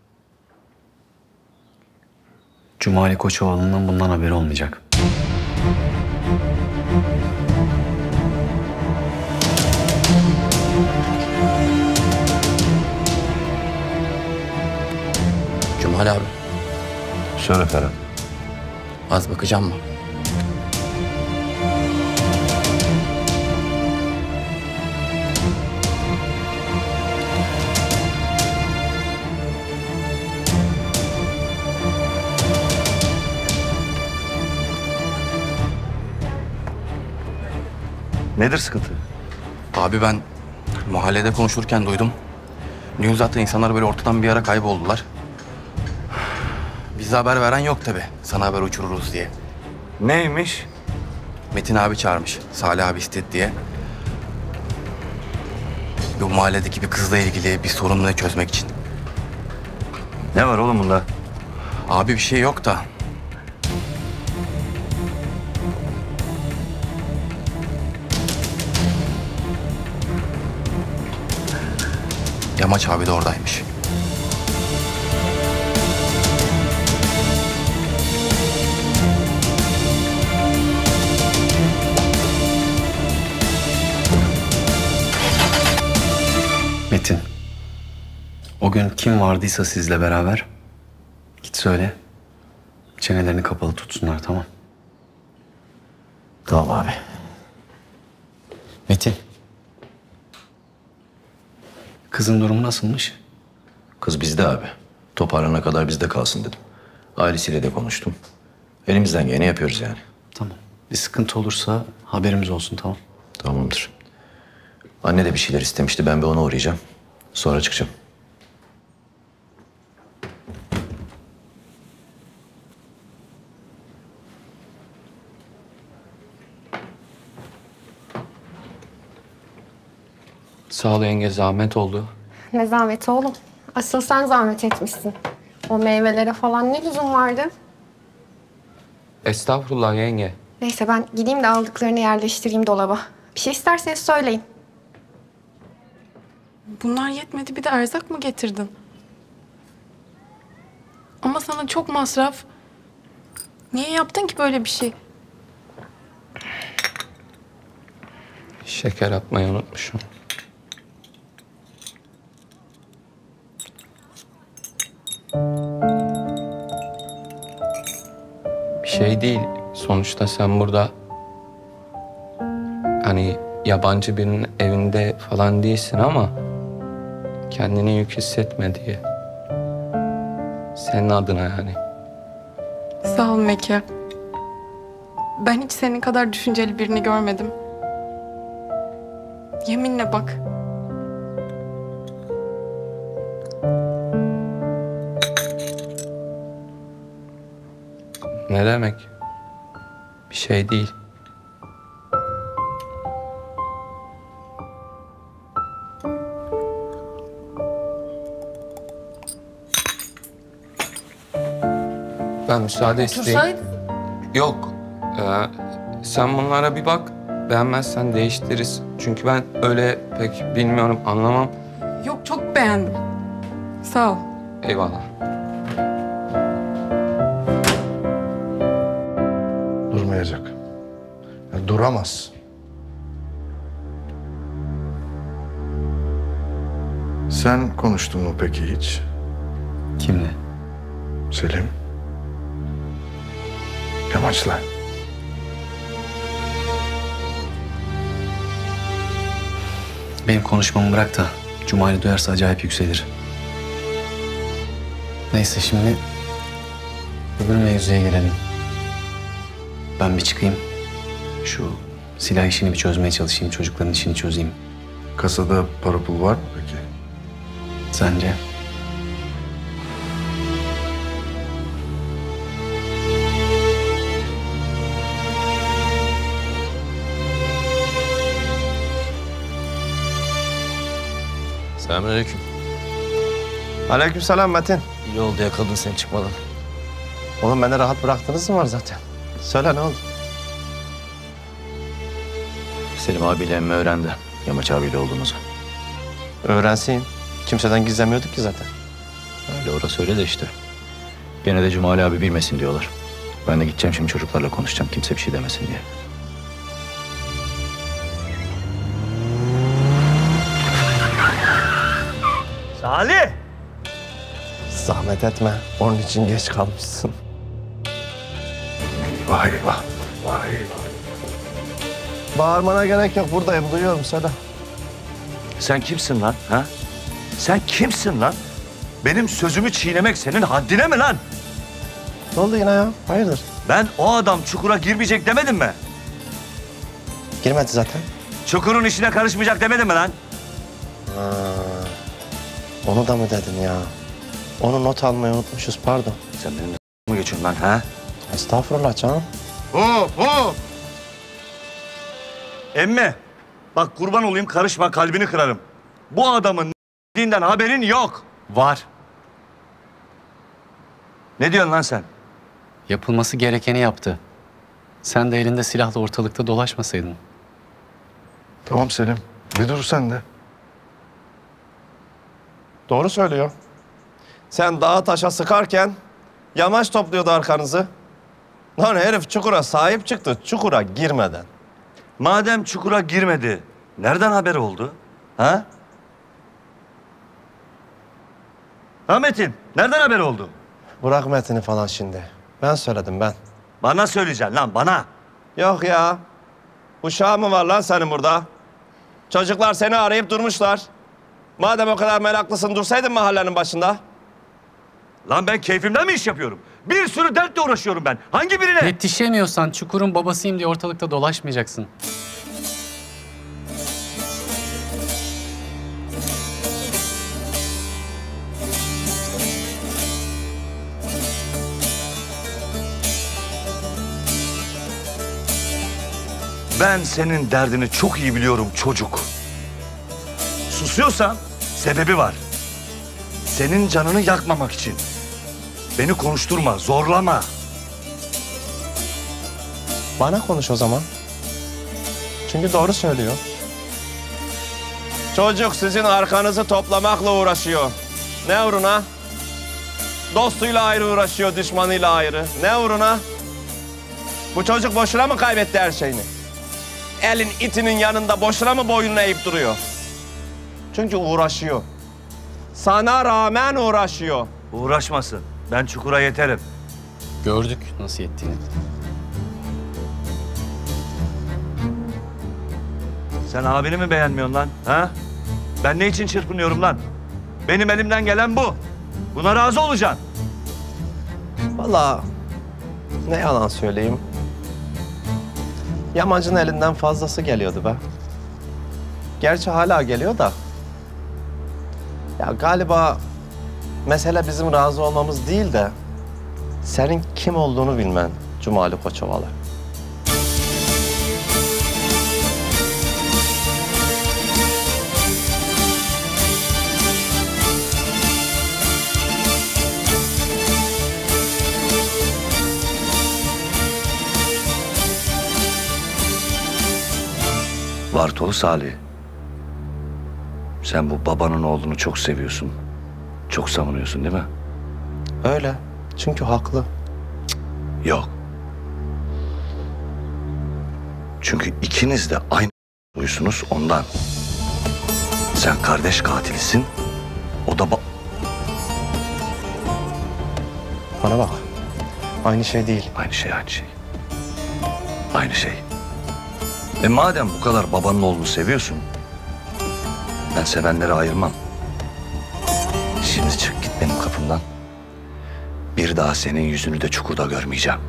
Cumali Koçovalı'nın bundan haberi olmayacak. Cumali abi, Söyle Ferhat. az bakacağım mı? Nedir sıkıntı? Abi ben mahallede konuşurken duydum. Dün zaten insanlar böyle ortadan bir ara kayboldular. Bize haber veren yok tabii. Sana haber uçururuz diye. Neymiş? Metin abi çağırmış. Salih abi istedi diye. Bu mahalledeki bir kızla ilgili bir sorununu çözmek için. Ne var oğlum bunda? Abi bir şey yok da. Yamaç abi de oradaymış. Metin, o gün kim vardıysa sizle beraber git söyle. Çenelerini kapalı tutsunlar, tamam. Tamam abi. Metin. Kızın durumu nasılmış? Kız bizde abi. Toparlanana kadar bizde kalsın dedim. Ailesiyle de konuştum. Elimizden geleni yapıyoruz yani. Tamam. Bir sıkıntı olursa haberimiz olsun, tamam. Tamamdır. Anne de bir şeyler istemişti. Ben bir ona uğrayacağım. Sonra çıkacağım. Sağ ol yenge, zahmet oldu. Ne zahmeti oğlum. Asıl sen zahmet etmişsin. O meyvelere falan ne lüzum vardı? Estağfurullah yenge. Neyse ben gideyim de aldıklarını yerleştireyim dolaba. Bir şey isterseniz söyleyin. Bunlar yetmedi, bir de erzak mı getirdin? Ama sana çok masraf. Niye yaptın ki böyle bir şey? Şeker atmayı unutmuşum. Bir şey değil. Sonuçta sen burada hani yabancı birinin evinde falan değilsin ama kendini yük hissetme diye. Senin adına yani. Sağ ol Meke. Ben hiç senin kadar düşünceli birini görmedim. Yeminle bak. Ne demek? Bir şey değil. Ben müsaade isteyeyim. Otursaydın. Yok. Ee, sen bunlara bir bak. Beğenmezsen değiştiririz. Çünkü ben öyle pek bilmiyorum, anlamam. Yok, çok beğendim. Sağ ol. Eyvallah. Durmayacak. Ya duramaz. Sen konuştun mu peki hiç? Kimle? Selim. Yamaç'la. Benim konuşmamı bırak da Cumali duyarsa acayip yükselir. Neyse şimdi öbür mevzuya gelelim. Ben bir çıkayım. Şu silah işini bir çözmeye çalışayım. Çocukların işini çözeyim. Kasada para pul var mı peki? Sence? Selamünaleyküm. Aleykümselam Metin. İyi oldu yakaladın sen çıkmadan. Oğlum beni rahat bıraktınız mı var zaten? Söyle ne oldu? Selim abiyle emmi öğrendi. Yamaç abiyle olduğumuzu. Öğrensin. Kimseden gizlemiyorduk ki zaten. Öyle orası öyle de işte. Gene de Cumali abi bilmesin diyorlar. Ben de gideceğim şimdi çocuklarla konuşacağım. Kimse bir şey demesin diye. Salih! Zahmet etme. Onun için geç kalmışsın. Vay vah. Vay Bağırmana gerek yok. Buradayım. Duyuyorum söyle. Sen kimsin lan? Ha? Sen kimsin lan? Benim sözümü çiğnemek senin haddine mi lan? Ne oldu yine ya? Hayırdır? Ben o adam çukura girmeyecek demedim mi? Girmedi zaten. Çukurun işine karışmayacak demedim mi lan? Ha, onu da mı dedin ya? Onu not almayı unutmuşuz pardon. Sen benimle mı geçiyorsun lan ha? Estağfurullah canım. Hop hop! Emmi, bak kurban olayım karışma kalbini kırarım. Bu adamın dinden haberin yok. Var. Ne diyorsun lan sen? Yapılması gerekeni yaptı. Sen de elinde silahla ortalıkta dolaşmasaydın. Tamam Selim. Bir dur sen de. Doğru söylüyor. Sen dağa taşa sıkarken yamaç topluyordu arkanızı. Lan herif çukura sahip çıktı çukura girmeden. Madem çukura girmedi, nereden haber oldu? Ha? Ha Metin, nereden haber oldu? Bırak Metin'i falan şimdi. Ben söyledim ben. Bana söyleyeceksin lan bana. Yok ya. Uşağın mı var lan senin burada? Çocuklar seni arayıp durmuşlar. Madem o kadar meraklısın dursaydın mahallenin başında. Lan ben keyfimden mi iş yapıyorum? Bir sürü dertle uğraşıyorum ben. Hangi birine? Yetişemiyorsan Çukur'un babasıyım diye ortalıkta dolaşmayacaksın. Ben senin derdini çok iyi biliyorum çocuk. Susuyorsan sebebi var. Senin canını yakmamak için. Beni konuşturma, zorlama. Bana konuş o zaman. Çünkü doğru söylüyor. Çocuk sizin arkanızı toplamakla uğraşıyor. Ne uğruna? Dostuyla ayrı uğraşıyor, düşmanıyla ayrı. Ne uğruna? Bu çocuk boşuna mı kaybetti her şeyini? Elin itinin yanında boşuna mı boynunu eğip duruyor? Çünkü uğraşıyor. Sana rağmen uğraşıyor. Uğraşmasın. Ben Çukur'a yeterim. Gördük nasıl yettiğini. Sen abini mi beğenmiyorsun lan? Ha? Ben ne için çırpınıyorum lan? Benim elimden gelen bu. Buna razı olacaksın. Vallahi ne yalan söyleyeyim. Yamacın elinden fazlası geliyordu be. Gerçi hala geliyor da. Ya galiba mesele bizim razı olmamız değil de senin kim olduğunu bilmen Cumali Koçovalı. Bartolu Salih. Sen bu babanın oğlunu çok seviyorsun. Çok savunuyorsun değil mi? Öyle. Çünkü haklı. Yok. Çünkü ikiniz de aynı uyusunuz ondan. Sen kardeş katilisin. O da ba... Bana bak. Aynı şey değil. Aynı şey, aynı şey. Aynı şey. E madem bu kadar babanın oğlunu seviyorsun, ben sevenleri ayırmam. Şimdi çık git benim kapımdan. Bir daha senin yüzünü de Çukur'da görmeyeceğim.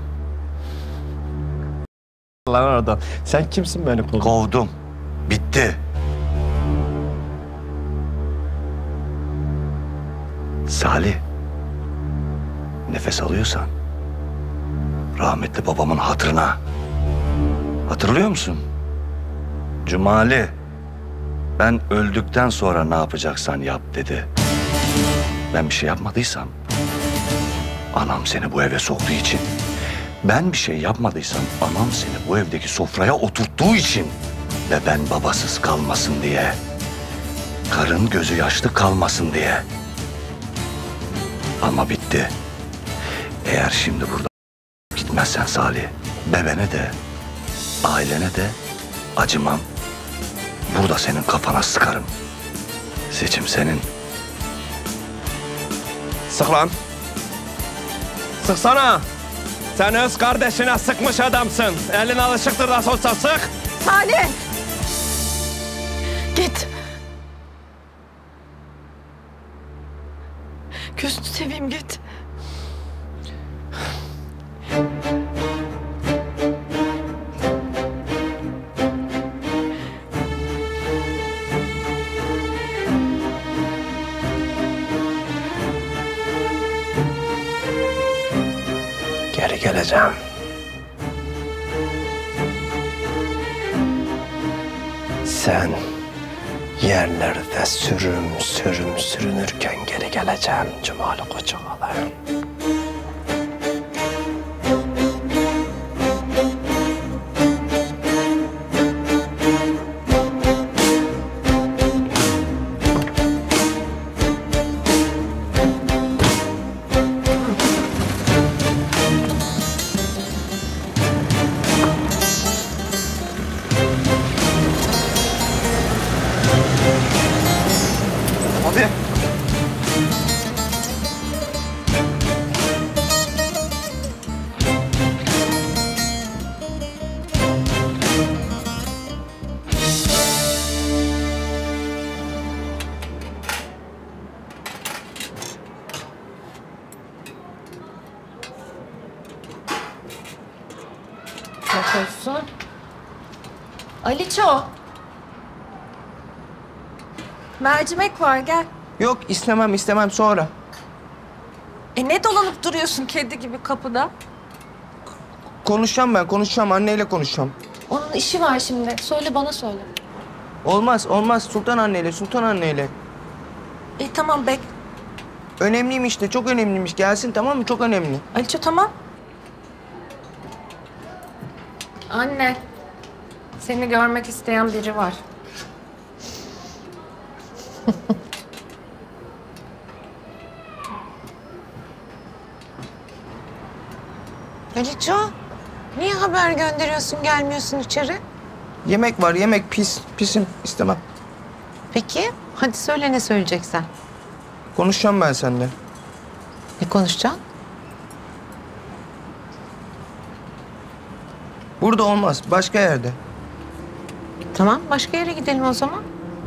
Lan oradan. Sen kimsin beni kovdun? Kovdum. Bitti. Salih. Nefes alıyorsan rahmetli babamın hatırına. Hatırlıyor musun? Cumali. Ben öldükten sonra ne yapacaksan yap dedi. Ben bir şey yapmadıysam anam seni bu eve soktuğu için, ben bir şey yapmadıysam anam seni bu evdeki sofraya oturttuğu için ve ben babasız kalmasın diye, karın gözü yaşlı kalmasın diye. Ama bitti. Eğer şimdi burada gitmezsen Salih, bebene de ailene de acımam. Burada senin kafana sıkarım. Seçim senin. Sık lan. Sıksana. Sen öz kardeşine sıkmış adamsın. Elin alışıktır nasıl olsa sık. Salih! Git. Gözünü seveyim git. Geri geleceğim. Sen yerlerde sürüm sürüm sürünürken geri geleceğim Cumali Koçovalı. Abi. afiyet olsun. Aliço. Mercimek var gel. Yok istemem istemem sonra. E ne dolanıp duruyorsun kedi gibi kapıda? Konuşacağım ben konuşacağım anneyle konuşacağım. Onun işi var şimdi. Söyle bana söyle. Olmaz olmaz Sultan anneyle Sultan anneyle. İyi tamam bek. Önemliymiş de çok önemliymiş gelsin tamam mı çok önemli. Aliço tamam. Anne. Seni görmek isteyen biri var. Aliço, niye haber gönderiyorsun, gelmiyorsun içeri? Yemek var yemek pis pisim istemem. Peki, hadi söyle ne söyleyeceksen. Konuşacağım ben seninle. Ne konuşacaksın? Burada olmaz başka yerde. Tamam, başka yere gidelim o zaman.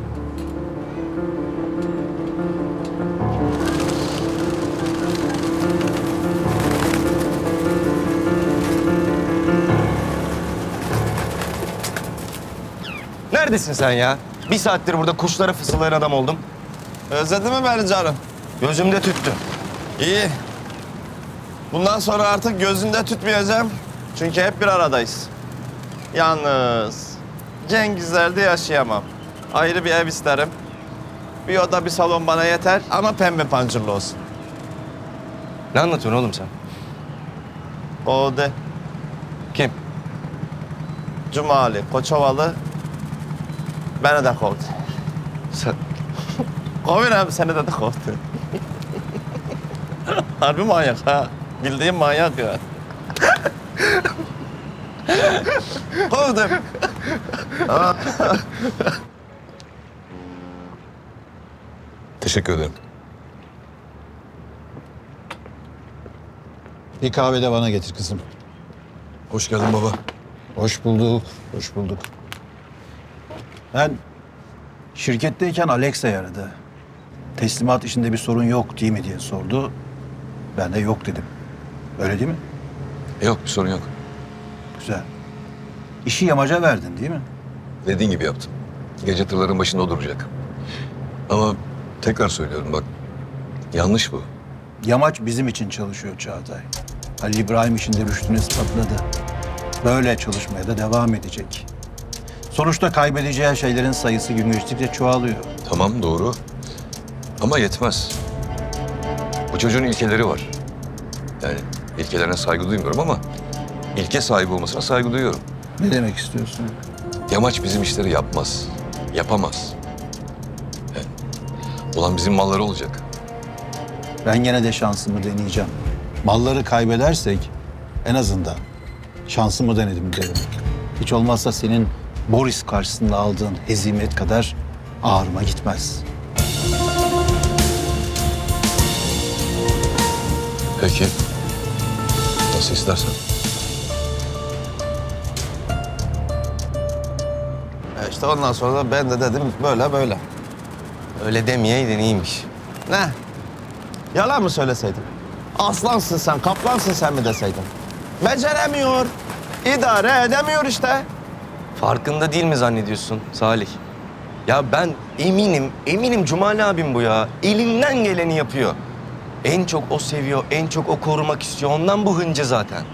Neredesin sen ya? Bir saattir burada kuşlara fısıldayan adam oldum. Özledin mi beni canım? Gözümde tüttün. İyi. Bundan sonra artık gözünde tutmayacağım. Çünkü hep bir aradayız. Yalnız Cengizler'de yaşayamam. Ayrı bir ev isterim. Bir oda bir salon bana yeter ama pembe pancurlu olsun. Ne anlatıyorsun oğlum sen? O de. Kim? Cumali, Koçovalı. Beni de kovdu. Sen... Kovuyorum seni de de kovdu. Harbi manyak ha. Bildiğin manyak ya. Kovdum. Teşekkür ederim. Bir kahve de bana getir kızım. Hoş geldin baba. Hoş bulduk, hoş bulduk. Ben şirketteyken Alexa aradı. Teslimat işinde bir sorun yok değil mi diye sordu. Ben de yok dedim. Öyle değil mi? Yok bir sorun yok. Güzel. İşi yamaca verdin değil mi? Dediğin gibi yaptım. Gece tırların başında duracak. Ama tekrar söylüyorum bak. Yanlış bu. Yamaç bizim için çalışıyor Çağatay. Halil İbrahim işinde rüştünü ispatladı. Böyle çalışmaya da devam edecek. Sonuçta kaybedeceği şeylerin sayısı gün geçtikçe çoğalıyor. Tamam doğru. Ama yetmez. Bu çocuğun ilkeleri var. Yani ilkelerine saygı duymuyorum ama ilke sahibi olmasına saygı duyuyorum. Ne demek istiyorsun? Yamaç bizim işleri yapmaz. Yapamaz. Yani, olan bizim malları olacak. Ben gene de şansımı deneyeceğim. Malları kaybedersek en azından şansımı denedim derim. Hiç olmazsa senin Boris karşısında aldığın hezimet kadar ağrıma gitmez. Peki. Nasıl istersen. E işte ondan sonra da ben de dedim böyle böyle. Öyle demeyeydin iyiymiş. Ne? Yalan mı söyleseydim? Aslansın sen, kaplansın sen mi deseydim? Beceremiyor, idare edemiyor işte. Farkında değil mi zannediyorsun Salih? Ya ben eminim, eminim Cumali abim bu ya. Elinden geleni yapıyor. En çok o seviyor, en çok o korumak istiyor. Ondan bu hıncı zaten.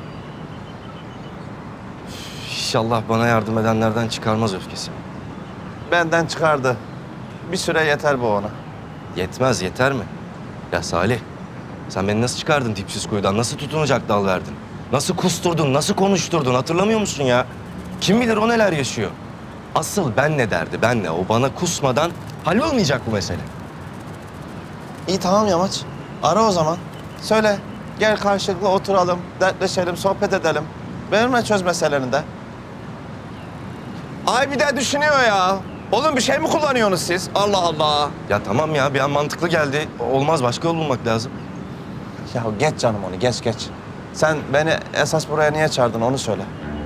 İnşallah bana yardım edenlerden çıkarmaz öfkesi. Benden çıkardı. Bir süre yeter bu ona. Yetmez, yeter mi? Ya Salih, sen beni nasıl çıkardın tipsiz kuyudan? Nasıl tutunacak dal verdin? Nasıl kusturdun, nasıl konuşturdun? Hatırlamıyor musun ya? Kim bilir o neler yaşıyor? Asıl ben ne derdi, ben ne? O bana kusmadan hallolmayacak bu mesele. İyi tamam Yamaç. Ara o zaman. Söyle. Gel karşılıklı oturalım, dertleşelim, sohbet edelim. Benimle çöz meselelerini de. Ay bir de düşünüyor ya. Oğlum bir şey mi kullanıyorsunuz siz? Allah Allah. Ya tamam ya, bir an mantıklı geldi. Olmaz, başka yol bulmak lazım. Ya geç canım onu, geç geç. Sen beni esas buraya niye çağırdın onu söyle.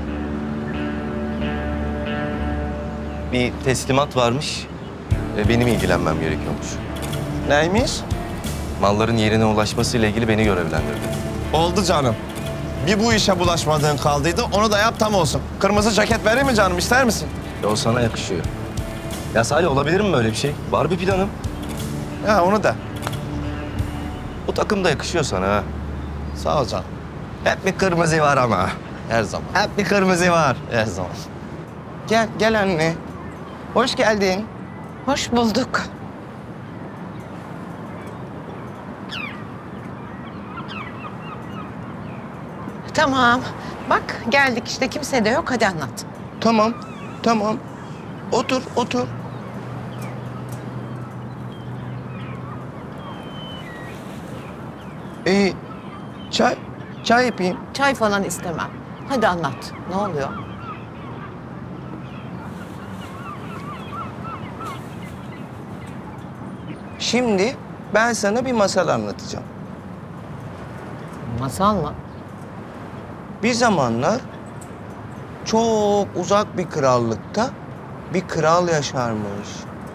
Bir teslimat varmış ve benim ilgilenmem gerekiyormuş. Neymiş? Malların yerine ulaşmasıyla ilgili beni görevlendirdi. Oldu canım. Bir bu işe bulaşmadığın kaldıydı. Onu da yap tam olsun. Kırmızı ceket vereyim mi canım? İster misin? Ya o sana yakışıyor. Ya Salih olabilir mi böyle bir şey? Var bir planım. Ya onu da. Bu takım da yakışıyor sana ha. Sağ ol canım. Hep bir kırmızı var ama. Her zaman. Hep bir kırmızı var. Her zaman. Gel, gel anne. Hoş geldin. Hoş bulduk. Tamam. Bak geldik işte kimse de yok. Hadi anlat. Tamam, tamam. Otur, otur. İyi. Çay, çay yapayım. Çay falan istemem. Hadi anlat. Ne oluyor? Şimdi ben sana bir masal anlatacağım. Masal mı? Bir zamanlar çok uzak bir krallıkta bir kral yaşarmış.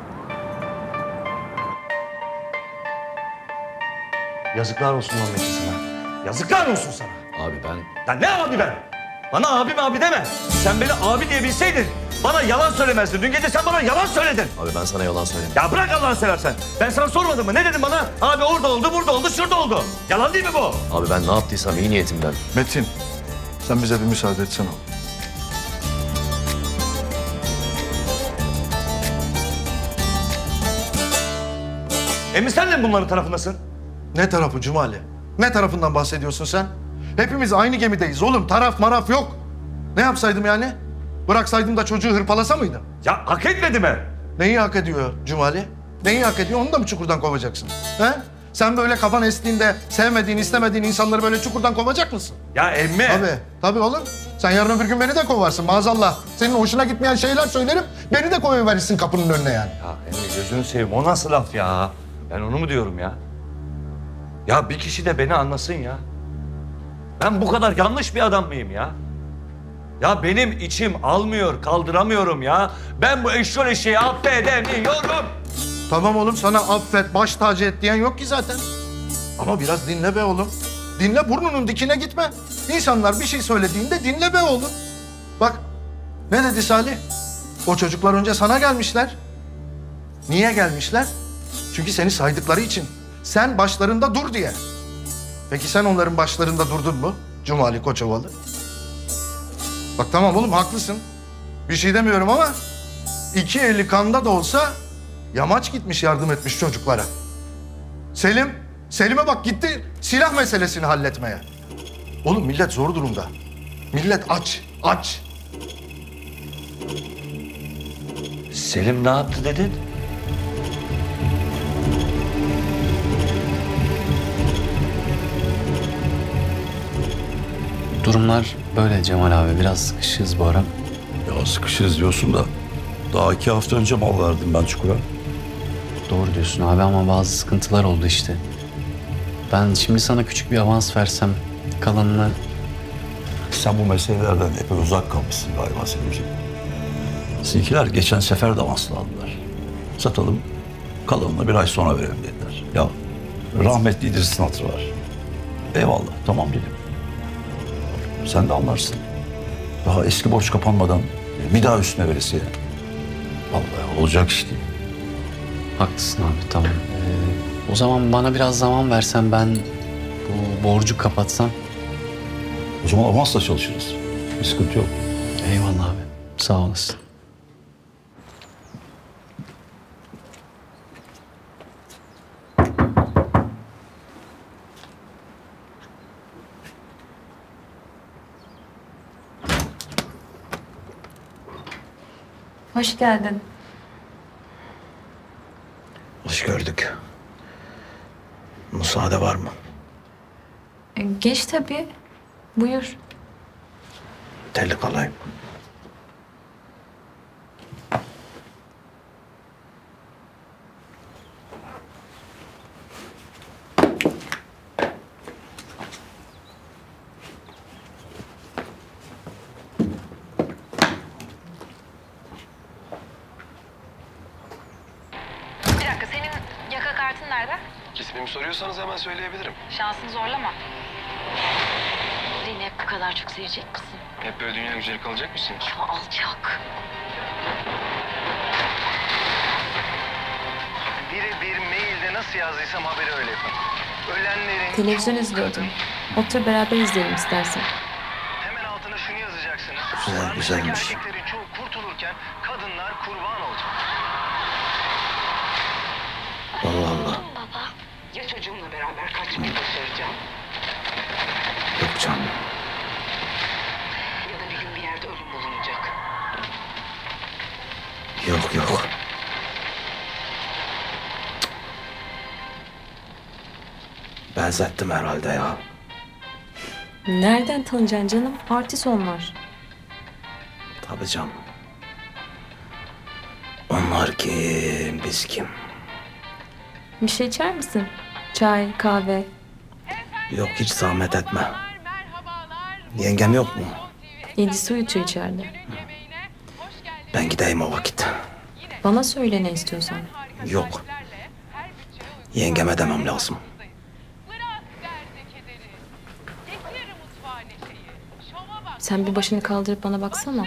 Yazıklar olsun lan Metin sana. Yazıklar olsun sana. Abi ben... Ya ne abi ben? Bana abim abi deme. Sen beni abi diye bilseydin bana yalan söylemezdin. Dün gece sen bana yalan söyledin. Abi ben sana yalan söyledim. Ya bırak Allah'ını seversen. Ben sana sormadım mı? Ne dedin bana? Abi orada oldu, burada oldu, şurada oldu. Yalan değil mi bu? Abi ben ne yaptıysam iyi niyetimden. Metin, sen bize bir müsaade etsene oğlum. Emin sen de mi bunların tarafındasın? Ne tarafı Cumali? Ne tarafından bahsediyorsun sen? Hepimiz aynı gemideyiz oğlum. Taraf maraf yok. Ne yapsaydım yani? Bıraksaydım da çocuğu hırpalasa mıydım? Ya hak etmedi mi? Neyi hak ediyor Cumali? Neyi hak ediyor? Onu da mı çukurdan kovacaksın? He? Sen böyle kafan estiğinde sevmediğin, istemediğin insanları böyle çukurdan kovacak mısın? Ya emmi. Tabii, tabii oğlum. Sen yarın öbür gün beni de kovarsın maazallah. Senin hoşuna gitmeyen şeyler söylerim, beni de koyuverirsin kapının önüne yani. Ya emmi gözünü seveyim, o nasıl laf ya? Ben onu mu diyorum ya? Ya bir kişi de beni anlasın ya. Ben bu kadar yanlış bir adam mıyım ya? Ya benim içim almıyor, kaldıramıyorum ya. Ben bu eşşol eşeği affedemiyorum. Tamam oğlum, sana affet, baş tacı et diyen yok ki zaten. Ama biraz dinle be oğlum. Dinle, burnunun dikine gitme. İnsanlar bir şey söylediğinde dinle be oğlum. Bak, ne dedi Salih? O çocuklar önce sana gelmişler. Niye gelmişler? Çünkü seni saydıkları için. Sen başlarında dur diye. Peki sen onların başlarında durdun mu Cumali Koçovalı? Bak tamam oğlum, haklısın. Bir şey demiyorum ama iki eli kanda da olsa yamaç gitmiş, yardım etmiş çocuklara. Selim, Selim'e bak gitti silah meselesini halletmeye. Oğlum millet zor durumda. Millet aç, aç. Selim ne yaptı dedin? Durumlar böyle Cemal abi. Biraz sıkışığız bu ara. Ya sıkışırız diyorsun da daha iki hafta önce mal verdim ben çukura. Doğru diyorsun abi ama bazı sıkıntılar oldu işte. Ben şimdi sana küçük bir avans versem kalanını... Sen bu meselelerden epey uzak kalmışsın galiba Selimciğim. Sizinkiler geçen sefer de avansını aldılar. Satalım, kalanını bir ay sonra verelim dediler. Ya rahmetli İdris'in hatırı var. Eyvallah, tamam dedim. Sen de anlarsın. Daha eski borç kapanmadan bir daha üstüne veresiye. Vallahi olacak iş değil. Haklısın abi, tamam. Ee, o zaman bana biraz zaman versen ben bu borcu kapatsam. O zaman avansla çalışırız. Bir sıkıntı yok. Eyvallah abi. Sağ olasın. Hoş geldin. Hoş gördük. Müsaade var mı? E, geç tabii. Buyur. Terlik alayım. Bir dakika, senin yaka kartın nerede? İsmimi soruyorsanız hemen söyleyebilirim. Şansını zorlama. Zeynep, Bu kadar çok sevecek misin? Hep böyle dünya güzeli kalacak mısın hiç? Ama alacak. Birebir mailde nasıl yazdıysam haberi öyle yapın. Ölenlerin... Televizyon izliyordum. Otur beraber izleyelim istersen. Hemen altına şunu yazacaksınız. Güzel, güzelmiş. Erkeklerin çoğu kurtulurken kadınlar kurban olacak. Allah Allah. Baba. Ya çocuğumla beraber kaçmayı başaracağım? Yok canım. Ya da bir gün bir yerde ölüm bulunacak. Yok yok. Benzettim herhalde ya. Nereden tanıyacaksın canım? Artist onlar. Tabii canım. Onlar kim, biz kim? Bir şey içer misin? Çay, kahve. Yok hiç zahmet etme. Yengem yok mu? Yedisi uyutuyor içeride. Ben gideyim o vakit. Bana söyle ne istiyorsan. Yok. Yengeme demem lazım. Sen bir başını kaldırıp bana baksana.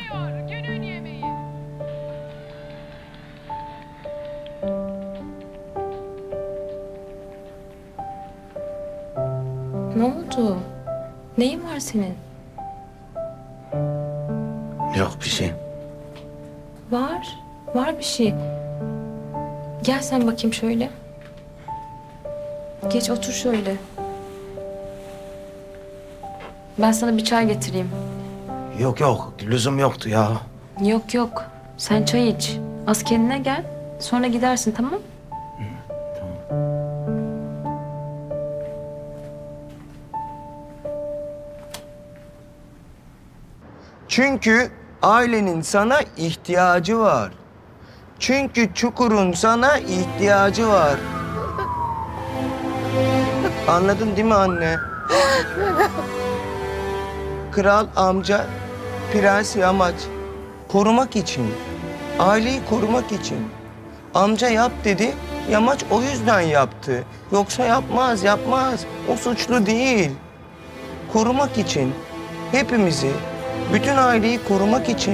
Ne oldu? Neyin var senin? Yok bir şey. Var. Var bir şey. Gel sen bakayım şöyle. Geç otur şöyle. Ben sana bir çay getireyim. Yok yok lüzum yoktu ya. Yok yok. Sen çay iç. Az kendine gel. Sonra gidersin, tamam? Çünkü ailenin sana ihtiyacı var. Çünkü Çukur'un sana ihtiyacı var. Anladın değil mi anne? Kral amca, Prens Yamaç. Korumak için. Aileyi korumak için. Amca yap dedi, Yamaç o yüzden yaptı. Yoksa yapmaz, yapmaz. O suçlu değil. Korumak için. Hepimizi, bütün aileyi korumak için.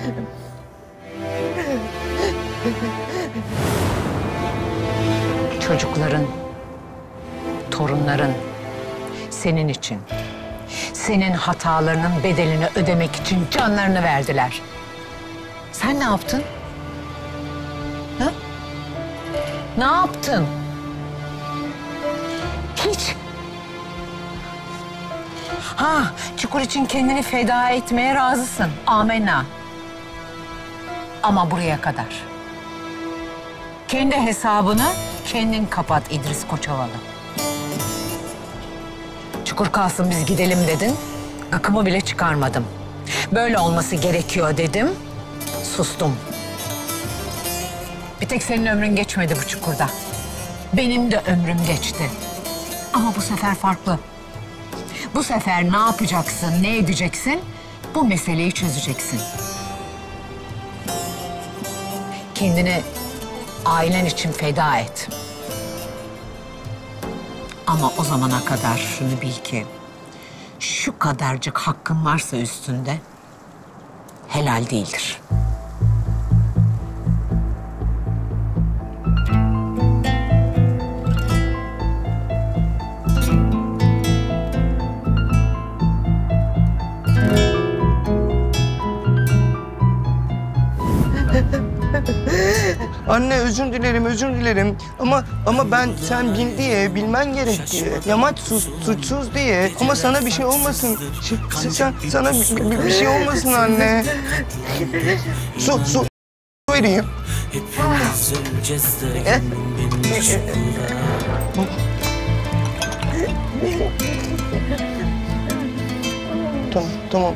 Çocukların, torunların senin için, senin hatalarının bedelini ödemek için canlarını verdiler. Sen ne yaptın? Ha? Ne yaptın? Hiç. Ha, Çukur için kendini feda etmeye razısın. Amenna. Ama buraya kadar. Kendi hesabını kendin kapat İdris Koçovalı. Çukur kalsın biz gidelim dedin. Gıkımı bile çıkarmadım. Böyle olması gerekiyor dedim. Sustum. Bir tek senin ömrün geçmedi bu çukurda. Benim de ömrüm geçti. Ama bu sefer farklı. Bu sefer ne yapacaksın, ne edeceksin? Bu meseleyi çözeceksin. Kendini ailen için feda et. Ama o zamana kadar şunu bil ki, şu kadarcık hakkın varsa üstünde helal değildir. Anne özür dilerim, özür dilerim. Ama ama ben sen bil diye, bilmen gerek diye. Yamaç sus, suçsuz diye. Ama sana bir şey olmasın. Şey, sen, sana bir, bir, bir şey olmasın anne. Su, su vereyim. Eh? Tamam, tamam.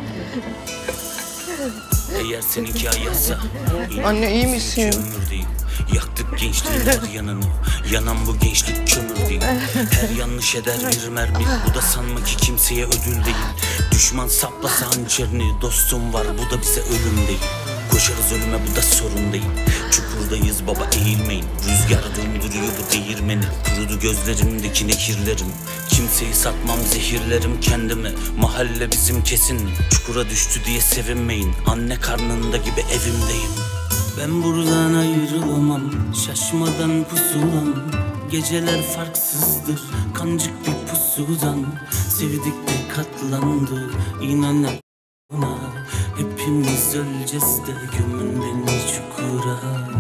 Eğer seninki ayazsa Anne iyi misin? Kömür değil. Yaktık gençliğin her yanını. Yanan bu gençlik kömür değil. Her yanlış eder bir mermi. Bu da sanma ki kimseye ödül değil. Düşman saplasa hançerini. Dostum var bu da bize ölüm değil. Koşarız ölüme bu da sorun değil. Çukurda yoldayız baba eğilmeyin. Rüzgar döndürüyor bu değirmeni. Kurudu gözlerimdeki nekirlerim. Kimseyi satmam zehirlerim kendimi. Mahalle bizim kesin. Çukura düştü diye sevinmeyin. Anne karnında gibi evimdeyim. Ben buradan ayrılamam. Şaşmadan pusulam. Geceler farksızdır. Kancık bir pusudan. Sevdik de katlandı. İnan ona. Hepimiz öleceğiz de gömün beni çukura.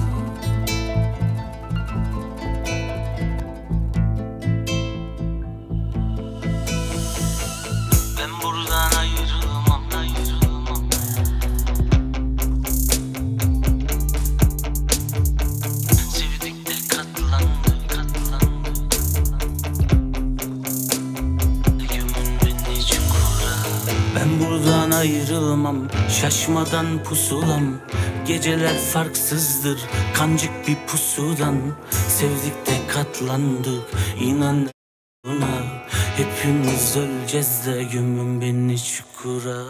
Ben buradan ayrılamam, ayrılamam. Sevdik de katlandı, katlandı. Gömün beni çukura. Ben buradan ayrılmam, şaşmadan pusulam. Geceler farksızdır, kancık bir pusudan. Sevdik de katlandık, inan ona. Hepimiz öleceğiz de gömün beni çukura.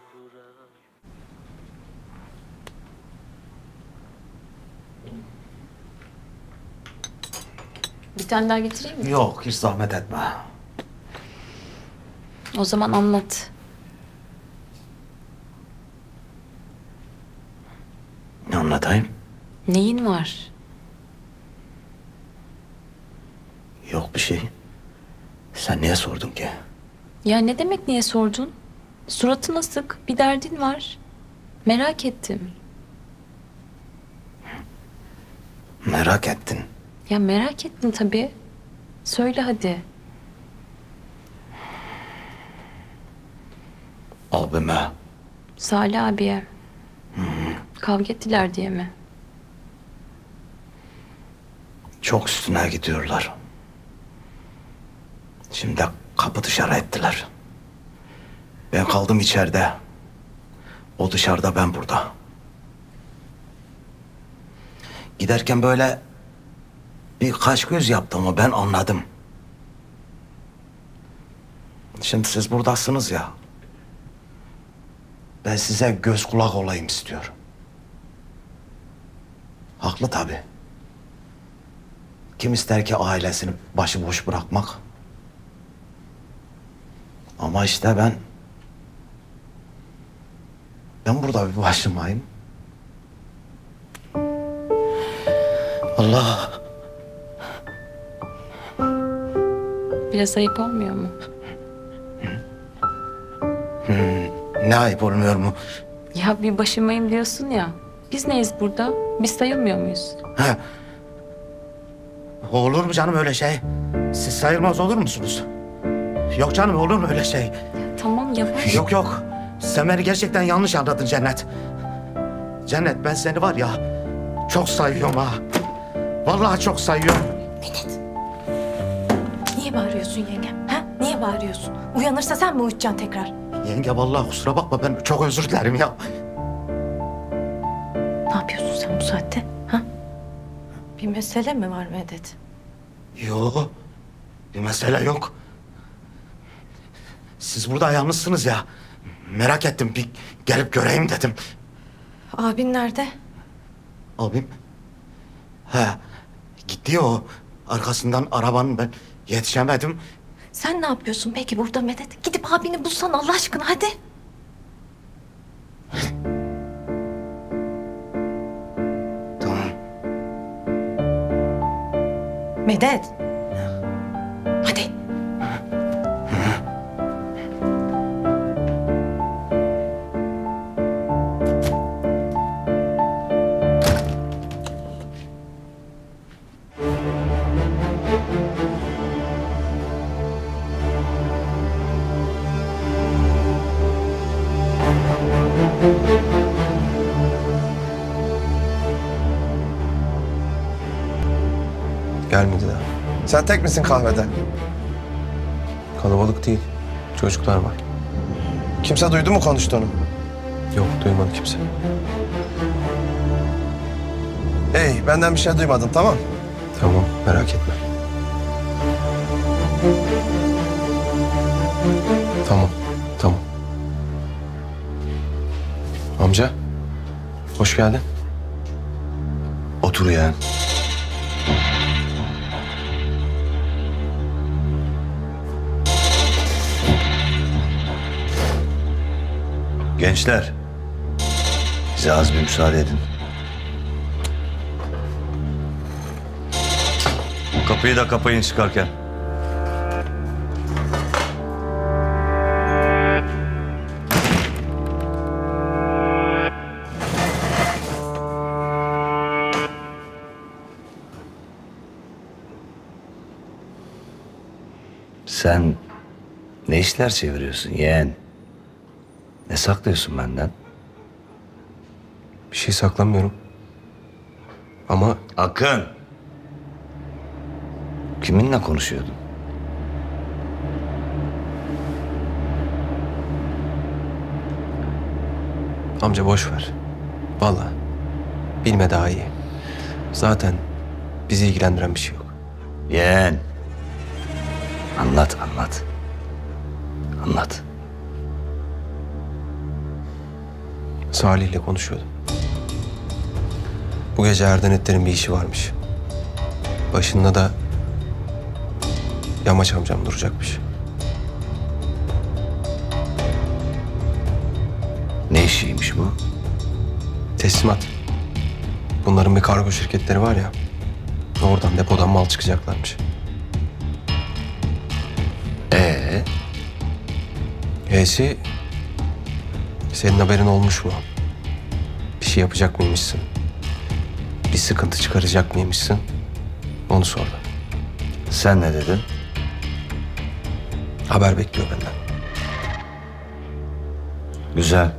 Bir tane daha getireyim mi? Yok, hiç zahmet etme. O zaman anlat. Ne anlatayım? Neyin var? Yok bir şey. Sen niye sordun ki? Ya ne demek niye sordun? Suratın asık, bir derdin var. Merak ettim. Merak ettin. Ya merak ettin tabii. Söyle hadi. Abime. Salih abiye. Kavga ettiler diye mi? Çok üstüne gidiyorlar. Şimdi kapı dışarı ettiler. Ben kaldım içeride. O dışarıda, ben burada. Giderken böyle bir kaş göz yaptı ama ben anladım. Şimdi siz buradasınız ya. Ben size göz kulak olayım istiyorum. Haklı tabii. Kim ister ki ailesini başıboş bırakmak? Ama işte ben... Ben burada bir başımayım. Allah! Biraz ayıp olmuyor mu? Hmm, ne ayıp olmuyor mu? Ya bir başımayım diyorsun ya. Biz neyiz burada? Biz sayılmıyor muyuz? He. Olur mu canım öyle şey? Siz sayılmaz olur musunuz? Yok canım, olur mu öyle şey? Tamam yavaş. Yok yok. Sen beni gerçekten yanlış anladın Cennet. Cennet, ben seni var ya çok sayıyorum ha. Vallahi çok sayıyorum. Niye bağırıyorsun yengem? Ha? Niye bağırıyorsun? Uyanırsa sen mi uyutacaksın tekrar? Yenge vallahi kusura bakma, ben çok özür dilerim ya. Ne yapıyorsun sen bu saatte? Ha? Bir mesele mi var Medet? Yok. Bir mesele yok. Siz burada yalnızsınız ya. Merak ettim, bir gelip göreyim dedim. Abin nerede? Abim? He. Gitti ya o. Arkasından arabanın, ben yetişemedim. Sen ne yapıyorsun peki burada Medet? Gidip abini bulsan Allah aşkına hadi. Tamam. Medet. Hadi. Gelmedi daha. Sen tek misin kahvede? Kalabalık değil. Çocuklar var. Kimse duydu mu konuştuğunu? Yok, duymadı kimse. Hey, benden bir şey duymadın, tamam? Tamam, merak etme. Tamam, tamam. Amca, hoş geldin. Otur. Otur ya. Gençler, bize az bir müsaade edin. Kapıyı da kapayın çıkarken. Sen ne işler çeviriyorsun yeğen? Ne saklıyorsun benden? Bir şey saklamıyorum. Ama... Akın! Kiminle konuşuyordun? Amca boş ver. Vallahi bilme daha iyi. Zaten bizi ilgilendiren bir şey yok. Yeğen. Anlat, anlat. Anlat. Salih ile konuşuyordum. Bu gece Erdenetlerin bir işi varmış. Başında da Yamaç amcam duracakmış. Ne işiymiş bu? Teslimat. Bunların bir kargo şirketleri var ya. Oradan depodan mal çıkacaklarmış. Ee? E'si senin haberin olmuş mu? Bir şey yapacak mıymışsın? Bir sıkıntı çıkaracak mıymışsın? Onu sordu. Sen ne dedin? Haber bekliyor benden. Güzel.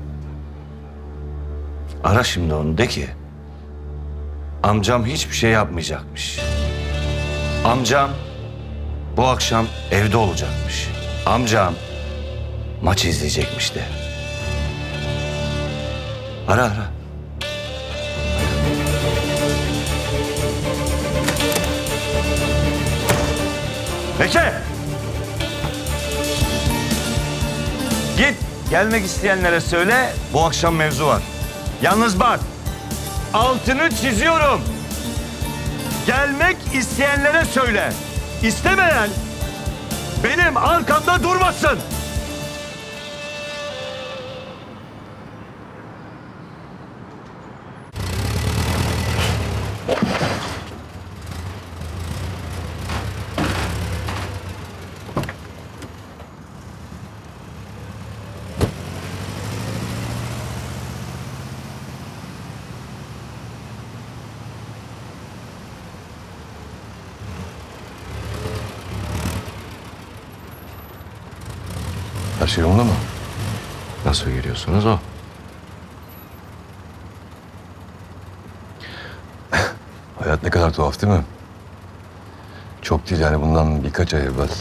Ara şimdi onu, de ki amcam hiçbir şey yapmayacakmış. Amcam bu akşam evde olacakmış. Amcam maç izleyecekmiş de. Ara ara. Peki. Git gelmek isteyenlere söyle, bu akşam mevzu var. Yalnız bak, altını çiziyorum. Gelmek isteyenlere söyle. İstemeyen benim arkamda durmasın. Her şey yolunda mı? Nasıl görüyorsunuz o? Hayat ne kadar tuhaf değil mi? Çok değil yani, bundan birkaç ay evvel.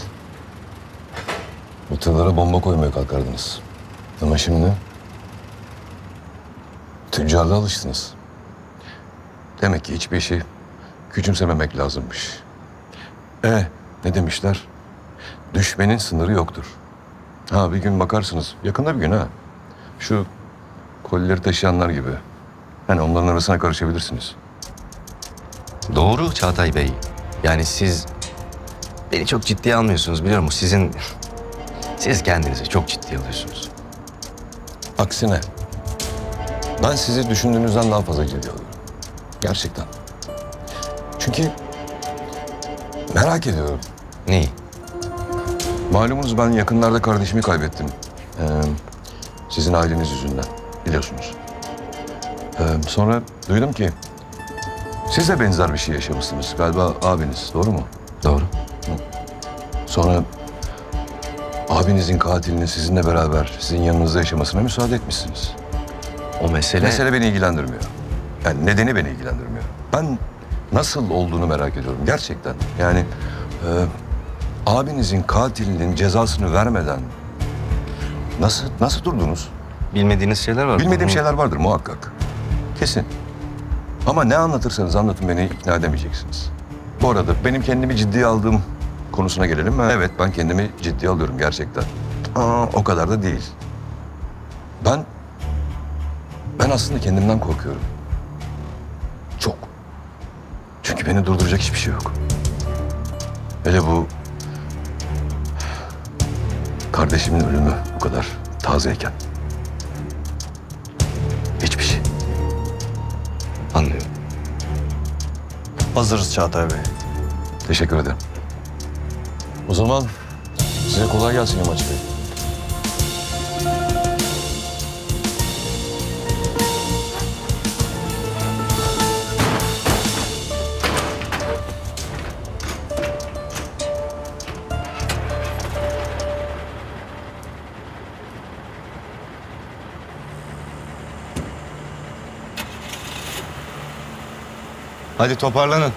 Bu tırlara bomba koymaya kalkardınız. Ama şimdi tüccarlığa alıştınız. Demek ki hiçbir işi küçümsememek lazımmış. E ne demişler? Düşmenin sınırı yoktur. Ha bir gün bakarsınız, yakında bir gün ha. Şu kolileri taşıyanlar gibi. Hani onların arasına karışabilirsiniz. Doğru Çağatay Bey. Yani siz beni çok ciddiye almıyorsunuz, biliyor musun? Sizin, siz kendinizi çok ciddiye alıyorsunuz. Aksine ben sizi düşündüğünüzden daha fazla ciddiye alıyorum. Gerçekten. Çünkü merak ediyorum. Neyi? Malumunuz ben yakınlarda kardeşimi kaybettim. Ee, sizin aileniz yüzünden, biliyorsunuz. Ee, sonra duydum ki siz de benzer bir şey yaşamışsınız. Galiba abiniz, doğru mu? Doğru. Hı. Sonra abinizin katilinin sizinle beraber sizin yanınızda yaşamasına müsaade etmişsiniz. O mesele... Mesele beni ilgilendirmiyor. Yani nedeni beni ilgilendirmiyor. Ben nasıl olduğunu merak ediyorum gerçekten. Yani e, abinizin katilinin cezasını vermeden nasıl nasıl durdunuz? Bilmediğiniz şeyler var. Bilmediğim Hı. şeyler vardır muhakkak. Kesin. Ama ne anlatırsanız anlatın beni ikna edemeyeceksiniz. Bu arada benim kendimi ciddiye aldığım konusuna gelelim mi? Evet, ben kendimi ciddiye alıyorum gerçekten. Aa, o kadar da değil. Ben ben aslında kendimden korkuyorum. Çok. Çünkü beni durduracak hiçbir şey yok. Hele bu kardeşimin ölümü bu kadar tazeyken. Hiçbir şey. Anlıyorum. Hazırız Çağatay Bey. Teşekkür ederim. O zaman size kolay gelsin Yamaç Bey. Hadi toparlanın.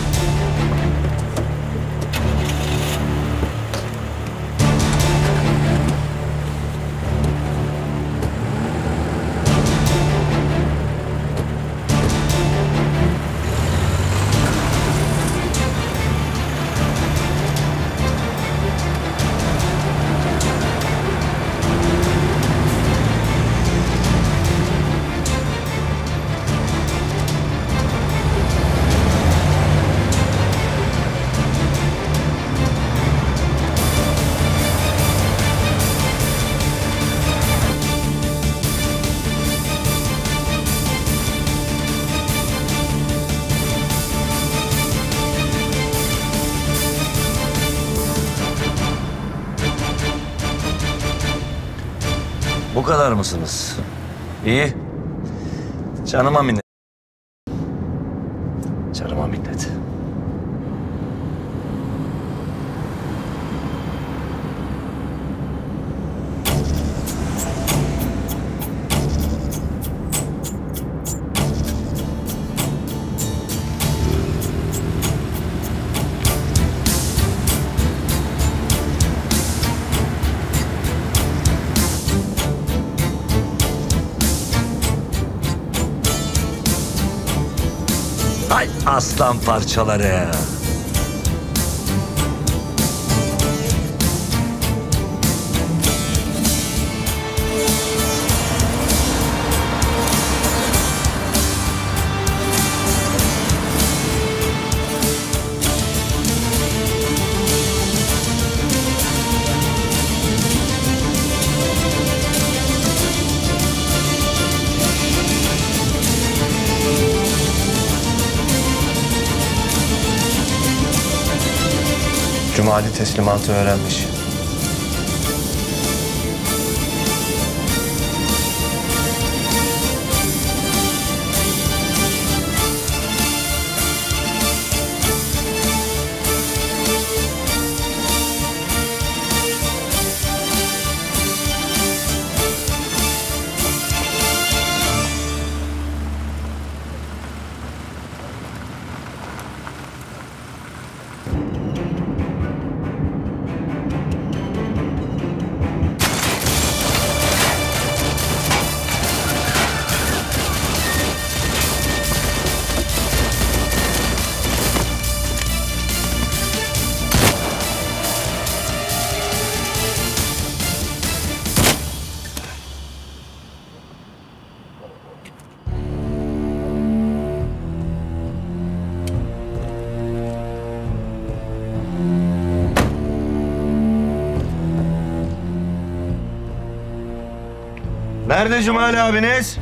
Bu kadar mısınız? İyi. Canıma minnet. Canıma minnet. Ay aslan parçaları. Cumali teslimatı öğrenmiş. Nerede Cumali abiniz?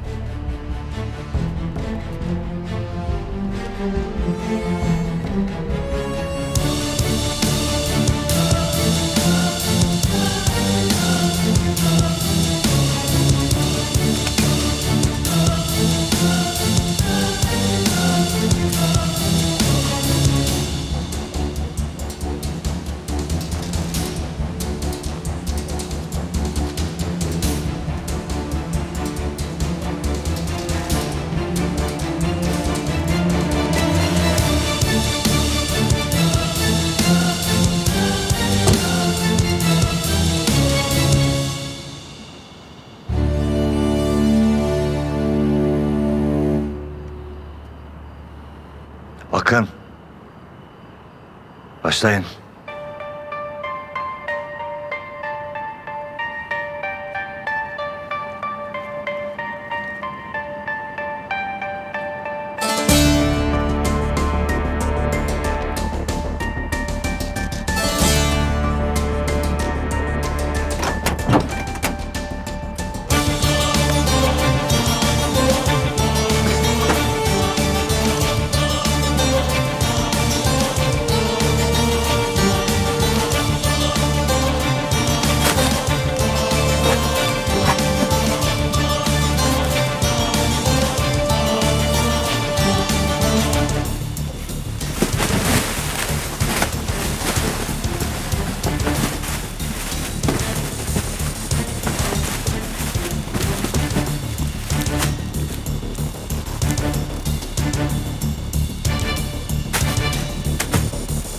Akın. Başlayın.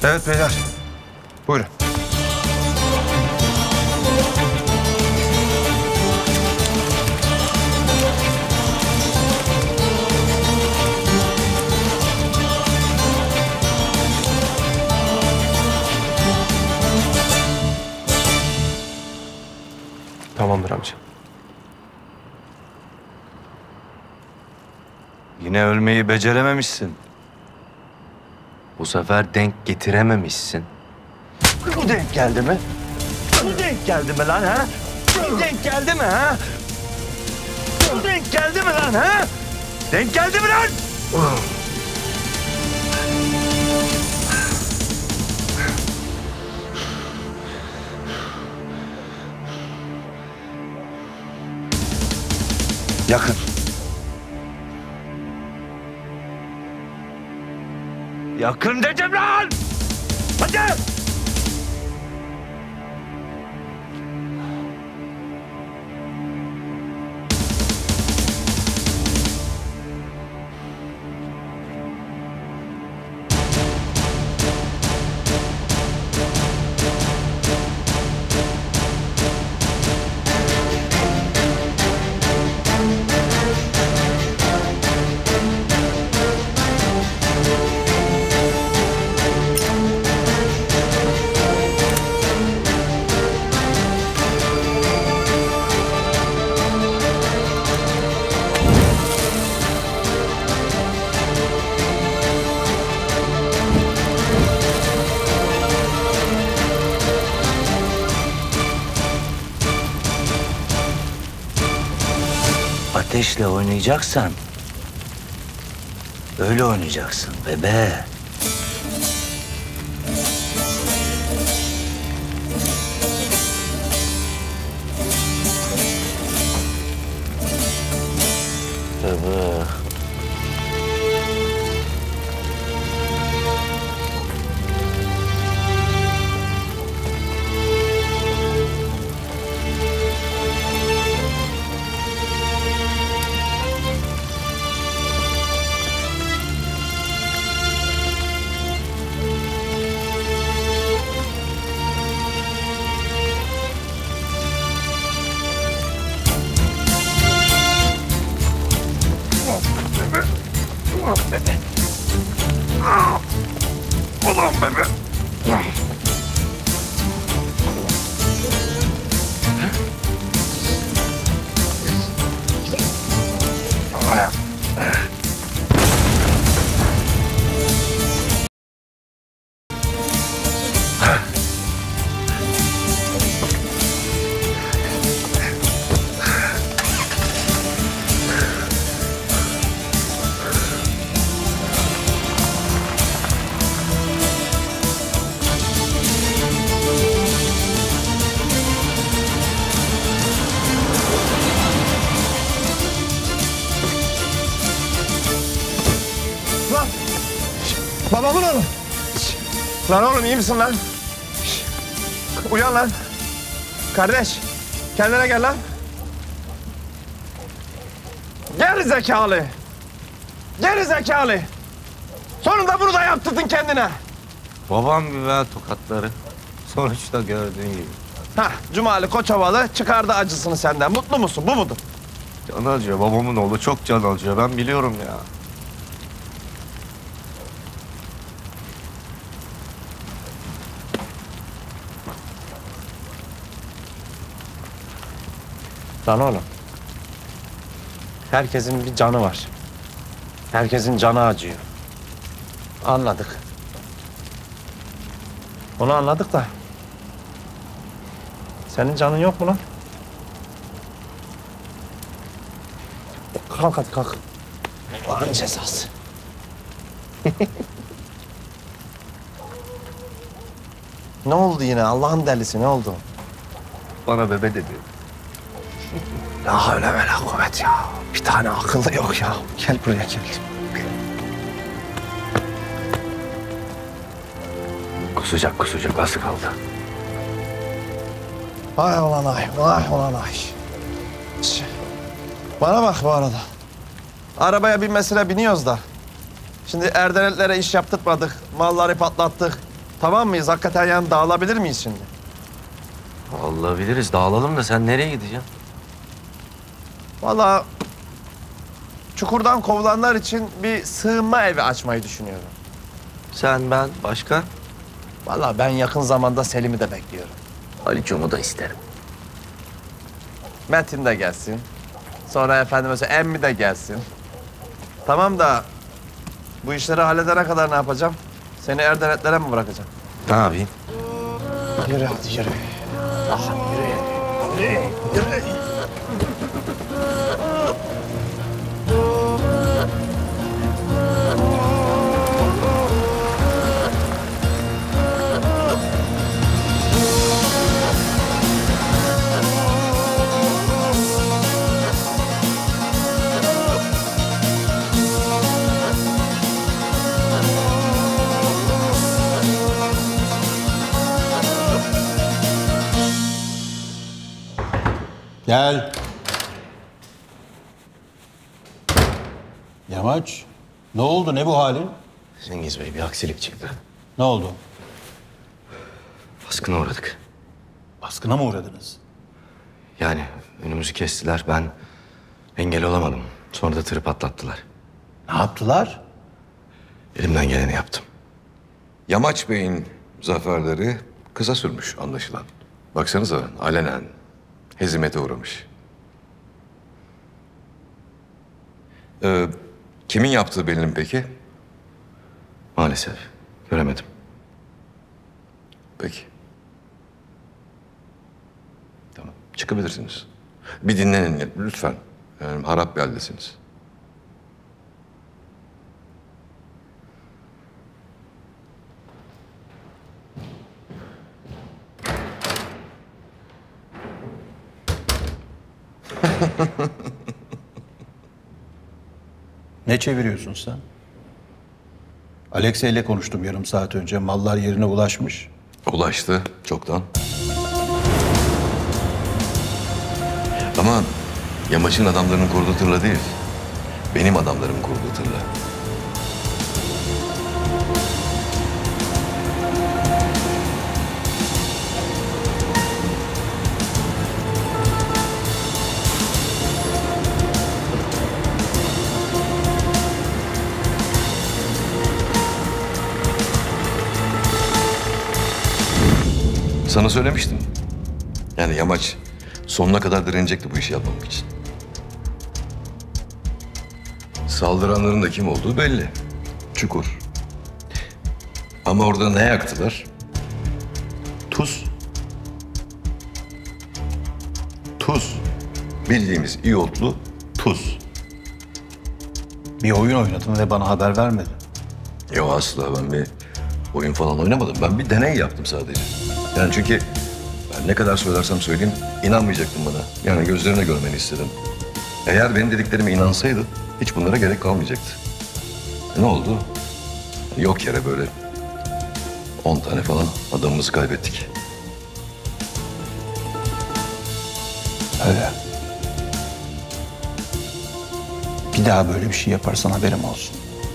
Evet beyler. Buyurun. Tamamdır amca. Yine ölmeyi becerememişsin. Bu sefer denk getirememişsin. Bu denk geldi mi? Bu denk geldi mi lan ha? Bu denk geldi mi ha? Bu denk geldi mi lan ha? Denk geldi mi lan? Yakın. Yakın dedim lan! Hadi! Ateşle oynayacaksan öyle oynayacaksın bebe. Bebe. Ulan bebe. Lan! Babamın oğlu! Lan oğlum iyi misin lan? Uyan lan! Kardeş! Kendine gel lan! Geri zekalı! Geri zekalı! Sonunda bunu da yaptırdın kendine! Babam gibi ver tokatları. Sonuçta gördüğün gibi. Hah, Cumali Koçovalı çıkardı acısını senden. Mutlu musun? Bu mudur? Can acıyor. Babamın oğlu çok can acıyor. Ben biliyorum ya. Lan oğlum. Herkesin bir canı var. Herkesin canı acıyor. Anladık. Onu anladık da. Senin canın yok mu lan? Kalk hadi kalk. Allah'ın cezası. Ne oldu yine? Allah'ın delisi ne oldu? Bana bebe dedi. La havle ve la kuvvet ya. Bir tane akıllı yok ya. Gel buraya gel. Kusacak kusacak. Nasıl kaldı? Vay ulan ay, vay ulan ay. Bana bak bu arada. Arabaya binmesine biniyoruz da. Şimdi Erdenetlere iş yaptırtmadık. Malları patlattık. Tamam mıyız? Hakikaten yani dağılabilir miyiz şimdi? Olabiliriz. Dağılalım da sen nereye gideceksin? Vallahi çukurdan kovulanlar için bir sığınma evi açmayı düşünüyorum. Sen, ben, başka? Vallahi ben yakın zamanda Selim'i de bekliyorum. Aliço'mu da isterim. Metin de gelsin. Sonra efendim mesela Emmi de gelsin. Tamam da bu işleri halledene kadar ne yapacağım? Seni Erdenetlere mi bırakacağım? Ne yapayım? Yürü hadi yürü. Ah, yürü, yürü, yürü. Gel. Yamaç, ne oldu? Ne bu halin? Cengiz Bey, bir aksilik çıktı. Ne oldu? Baskına uğradık. Baskına mı uğradınız? Yani önümüzü kestiler. Ben engel olamadım. Sonra da tırı patlattılar. Ne yaptılar? Elimden geleni yaptım. Yamaç Bey'in zaferleri kısa sürmüş anlaşılan. Baksanıza alenen hezimete uğramış. Ee, kimin yaptığı belli mi peki? Maalesef göremedim. Peki. Tamam, çıkabilirsiniz. Bir dinlenin lütfen. Yani harap bir haldesiniz. Ne çeviriyorsun sen? Alexey ile konuştum yarım saat önce. Mallar yerine ulaşmış. Ulaştı çoktan. Ama Yamaç'ın adamlarının kurduğu tırla değil, benim adamlarım kurduğu tırla. Sana söylemiştim. Yani Yamaç sonuna kadar direnecekti bu işi yapmamak için. Saldıranların da kim olduğu belli. Çukur. Ama orada ne yaktılar? Tuz. Tuz. Bildiğimiz iyotlu tuz. Bir oyun oynadın ve bana haber vermedin. Yok asla, ben bir oyun falan oynamadım. Ben bir deney yaptım sadece. Yani çünkü ben ne kadar söylersem söyleyeyim inanmayacaktın bana. Yani gözlerine görmeni istedim. Eğer benim dediklerime inansaydın hiç bunlara gerek kalmayacaktı. E ne oldu? Yok yere böyle on tane falan adamımızı kaybettik. Öyle. Bir daha böyle bir şey yaparsan haberim olsun.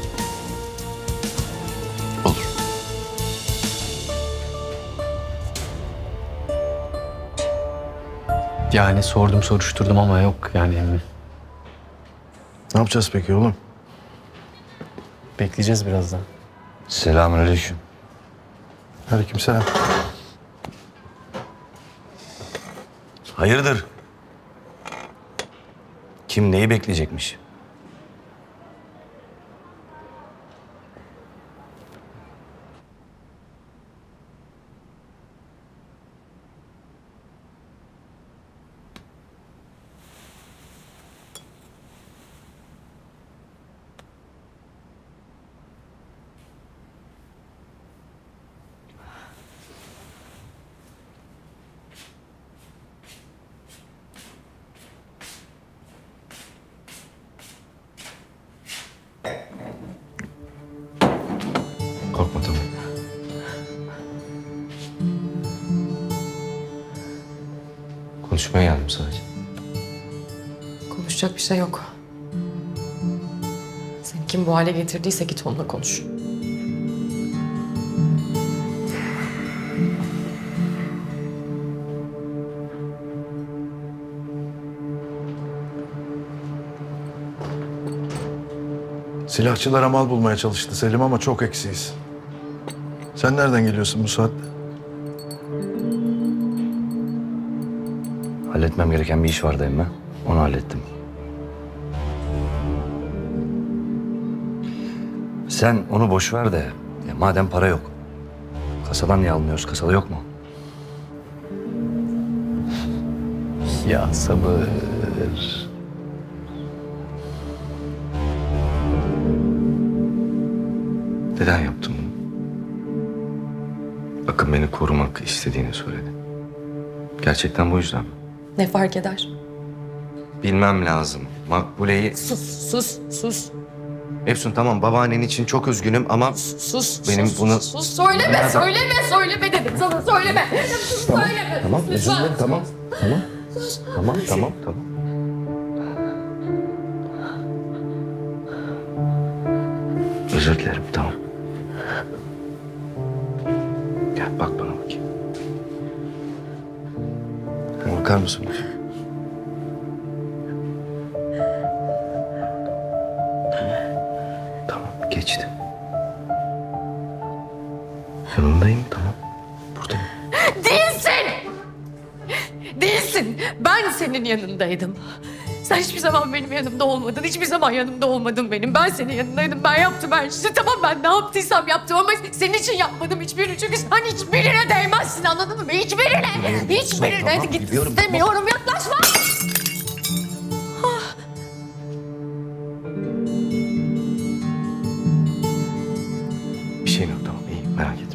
Yani sordum soruşturdum ama yok yani. Ne yapacağız peki oğlum? Bekleyeceğiz birazdan. Selamünaleyküm. Aleykümselam. Hayırdır? Kim neyi bekleyecekmiş? Korkma tamam. Konuşmaya geldim sadece. Konuşacak bir şey yok. Seni kim bu hale getirdiyse git onunla konuş. Silahçılara mal bulmaya çalıştı Selim ama çok eksiyiz. Sen nereden geliyorsun bu saatte? Halletmem gereken bir iş vardı emmi. Onu hallettim. Sen onu boş ver de ya madem para yok. Kasadan niye almıyoruz? Kasada yok mu? Ya sabır. Neden yaptım bunu? Akın beni korumak istediğini söyledi. Gerçekten bu yüzden mi? Ne fark eder? Bilmem lazım. Makbule'yi... Sus, sus, sus. Efsun tamam babaannen için çok üzgünüm ama... Sus, benim sus, bunu... sus. Söyleme, Nereden- söyleme, söyleme dedim sana, söyleme. Tamam, Söyleme. tamam, özür Lütfen. dilerim, tamam, tamam. Tamam, tamam, tamam. Özür dilerim, tamam. Gel bak bana bakayım. Sen bakar mısın bakayım? Tamam, tamam, geçti. Yanındayım, tamam. Buradayım. Değilsin! Değilsin. Ben senin yanındaydım. Sen hiçbir zaman benim yanımda olmadın. Hiçbir zaman yanımda olmadın benim. Ben senin yanındaydım. Ben yaptım her şeyi. Tamam ben ne yaptıysam yaptım ama senin için yapmadım hiçbirini. Çünkü sen hiçbirine değmezsin anladın mı? Hiçbirine. Hiçbirine. Tamam, Git biliyorum, istemiyorum. Yaklaşma. Bir şeyim yok, tamam, iyi, merak etme.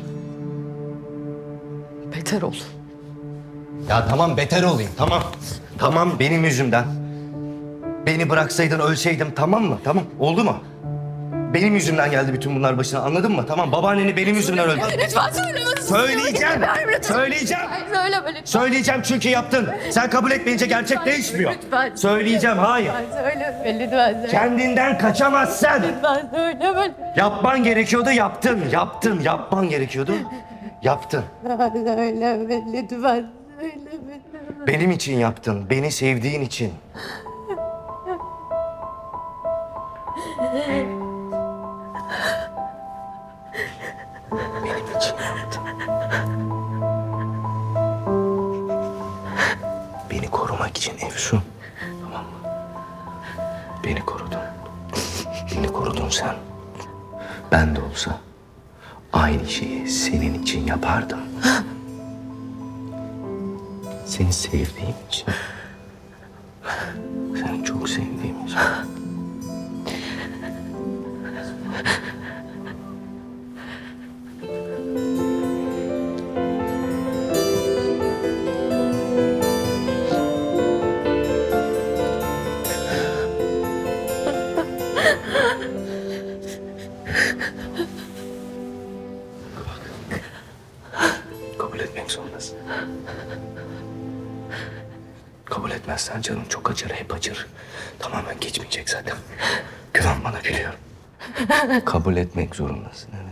Beter ol. Ya tamam beter olayım tamam. Tamam benim yüzümden. Beni bıraksaydın ölseydim tamam mı? Tamam oldu mu? Benim yüzümden geldi bütün bunlar başına anladın mı? Tamam babaanneni benim yüzümden öldü. Lütfen söyleme. Söyleyeceğim. Lütfen. Söyleyeceğim. Söyleme lütfen. Söyleyeceğim çünkü yaptın. Sen kabul etmeyince gerçek değişmiyor. Lütfen. Söyleyeceğim hayır. Lütfen söyleme. Lütfen söyleme. Kendinden kaçamazsın. Lütfen söyleme. Yapman gerekiyordu yaptın. Yaptın yapman gerekiyordu. Yaptın. Söyleme lütfen. Söyleme. Benim için yaptın. Beni sevdiğin için. Benim için yaptın. Beni korumak için Efsun. Tamam mı? Beni korudun. Beni korudun sen. Ben de olsa aynı şeyi senin için yapardım. Seni sevdiğim için. Seni çok sevdiğim için. Kabul etmek zorundasın. Kabul etmezsen canın çok acır, hep acır. Tamamen geçmeyecek zaten. Güven bana biliyorum. Kabul etmek zorundasın, evet.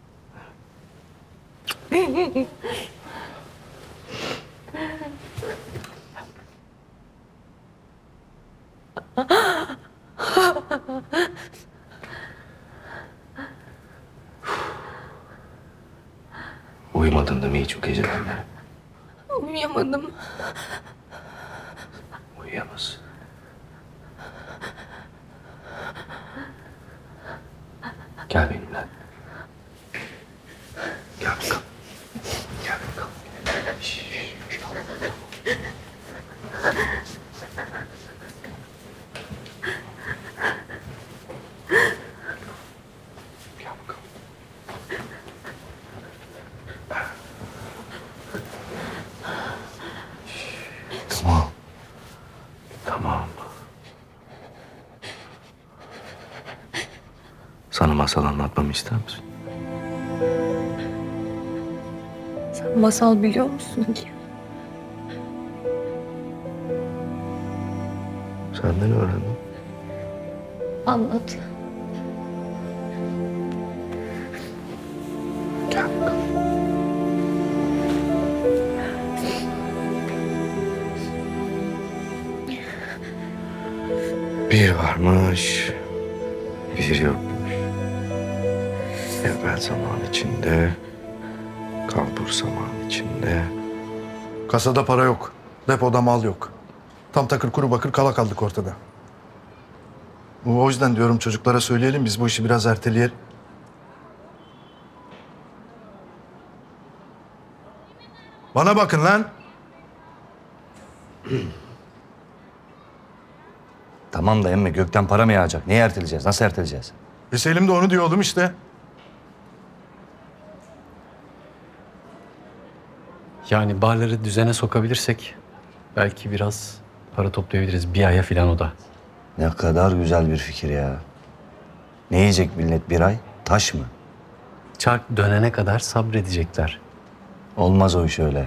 Uyumadın değil mi hiç o geceler? Uyuyamadım. Uyuyamazsın. Gel benimle. Gel bakalım. Gel bakalım. Şş, Gel bakalım. Tamam. Tamam. Sana masal anlatmamı ister misin? Sen masal biliyor musun ki? Senden öğrendim. Anlat. Gel bakalım. Bir varmış, bir yok. Evvel zaman içinde, kalbur zaman içinde. Kasada para yok. Depoda mal yok. Tam takır kuru bakır kala kaldık ortada. O yüzden diyorum çocuklara söyleyelim biz bu işi biraz erteleyelim. Bana bakın lan. Tamam da emme gökten para mı yağacak? Neyi erteleyeceğiz? Nasıl erteleyeceğiz? E Selim de onu diyor oğlum işte. Yani barları düzene sokabilirsek belki biraz para toplayabiliriz. Bir aya falan o da. Ne kadar güzel bir fikir ya. Ne yiyecek millet bir ay? Taş mı? Çark dönene kadar sabredecekler. Olmaz o iş öyle.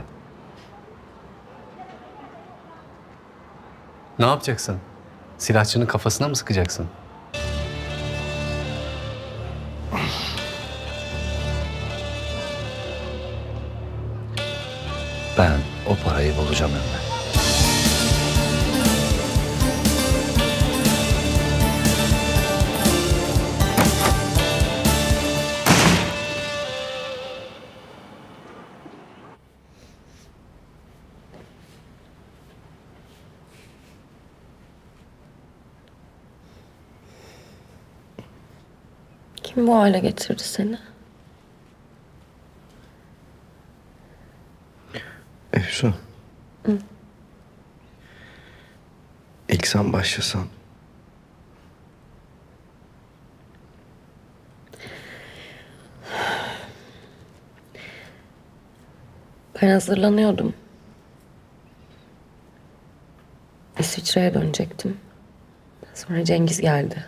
Ne yapacaksın? Silahçının kafasına mı sıkacaksın? Ben o parayı bulacağım emme. Kim bu hale getirdi seni? Efsun. Hı. İlk sen başlasan. Ben hazırlanıyordum. İsviçre'ye dönecektim. Sonra Cengiz geldi.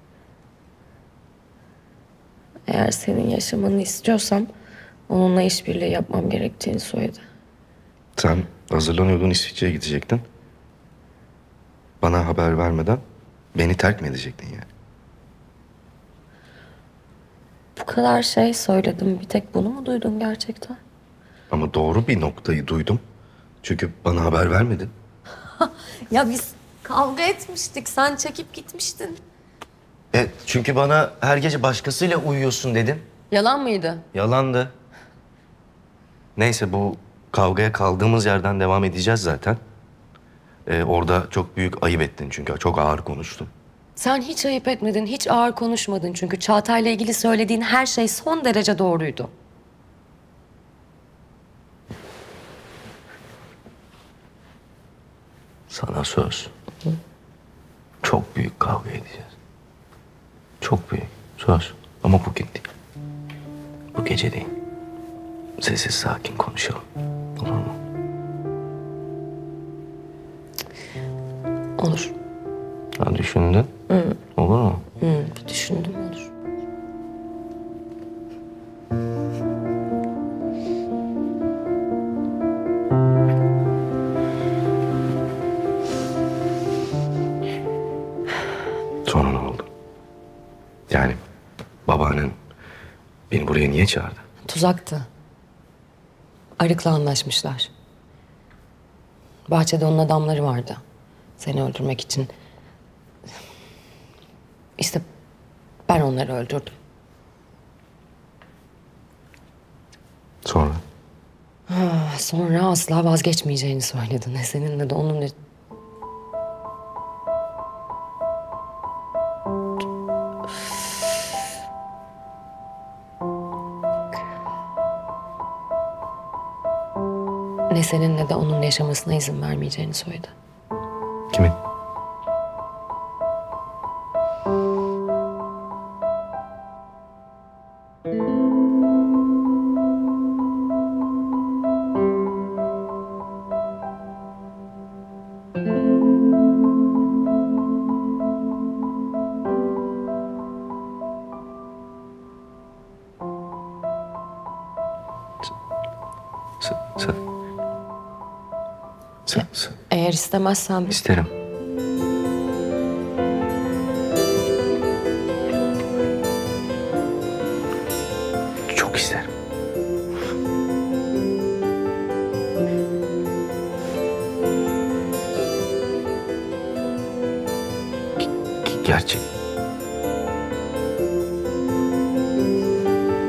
Eğer senin yaşamanı istiyorsam onunla işbirliği yapmam gerektiğini söyledi. Sen hazırlanıyordun, İsviçre'ye gidecektin. Bana haber vermeden beni terk mi edecektin yani? Bu kadar şey söyledim. Bir tek bunu mu duydun gerçekten? Ama doğru bir noktayı duydum. Çünkü bana haber vermedin. Ya biz kavga etmiştik. Sen çekip gitmiştin. E, çünkü bana her gece başkasıyla uyuyorsun dedin. Yalan mıydı? Yalandı. Neyse bu kavgaya kaldığımız yerden devam edeceğiz zaten. Ee, orada çok büyük ayıp ettin çünkü çok ağır konuştun. Sen hiç ayıp etmedin, hiç ağır konuşmadın. Çünkü Çağatay'la ilgili söylediğin her şey son derece doğruydu. Sana söz. Hı? Çok büyük kavga edeceğiz. Çok büyük. Söz. Ama bugün değil. Bu gece değil. Sessiz sakin konuşalım. Olur mu? Olur. Ha, düşündün? Hı. Olur mu? Hı, düşündüm olur. Sonra ne oldu? Yani babaannen beni buraya niye çağırdı? Tuzaktı. Arık'la anlaşmışlar. Bahçede onun adamları vardı. Seni öldürmek için. İşte ben onları öldürdüm. Sonra? Ah, sonra asla vazgeçmeyeceğini söyledi. Ne senin ne de onun ne... Ne senin ne de onun yaşamasına izin vermeyeceğini söyledi. Kimin? Sen, sen, sen, sen. Eğer istemezsen... İsterim. Çok isterim. G- Gerçek.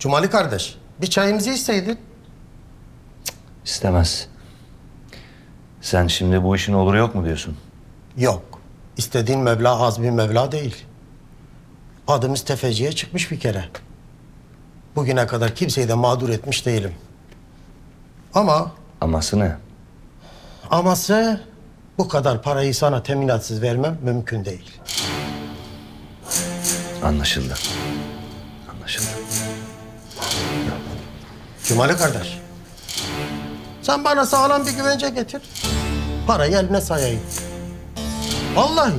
Cumali kardeş, bir çayımızı içseydin. İstemez. Sen şimdi bu işin olur yok mu diyorsun? Yok. İstediğin meblağ az bir meblağ değil. Adımız tefeciye çıkmış bir kere. Bugüne kadar kimseyi de mağdur etmiş değilim. Ama... Aması ne? Aması bu kadar parayı sana teminatsız vermem mümkün değil. Anlaşıldı. Anlaşıldı. Cumali kardeş, sen bana sağlam bir güvence getir. Parayı eline sayayım. Vallahi.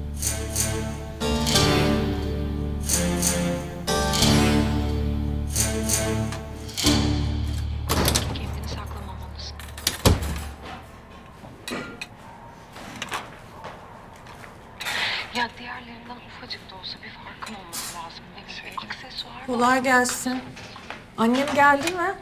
Kendini saklamamalısın. Ya diğerlerinden ufacık da olsa bir farkın olması lazım. Ne gibi aksesuar. Kolay gelsin. Annem geldi mi?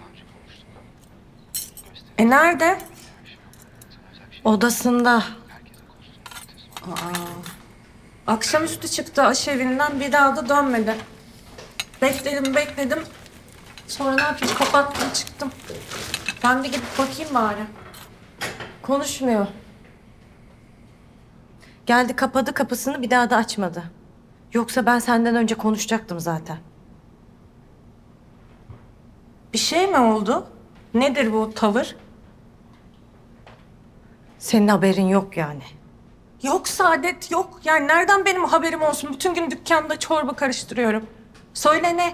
E nerede? Odasında. Aa, akşamüstü çıktı aşevinden, bir daha da dönmedi. Bekledim bekledim. Sonra ne yapayım, kapattım çıktım. Ben bir gidip bakayım bari. Konuşmuyor. Geldi kapadı kapısını, bir daha da açmadı. Yoksa ben senden önce konuşacaktım zaten. Bir şey mi oldu? Nedir bu tavır? Senin haberin yok yani. Yok Saadet, yok. Yani nereden benim haberim olsun? Bütün gün dükkanda çorba karıştırıyorum. Söyle ne?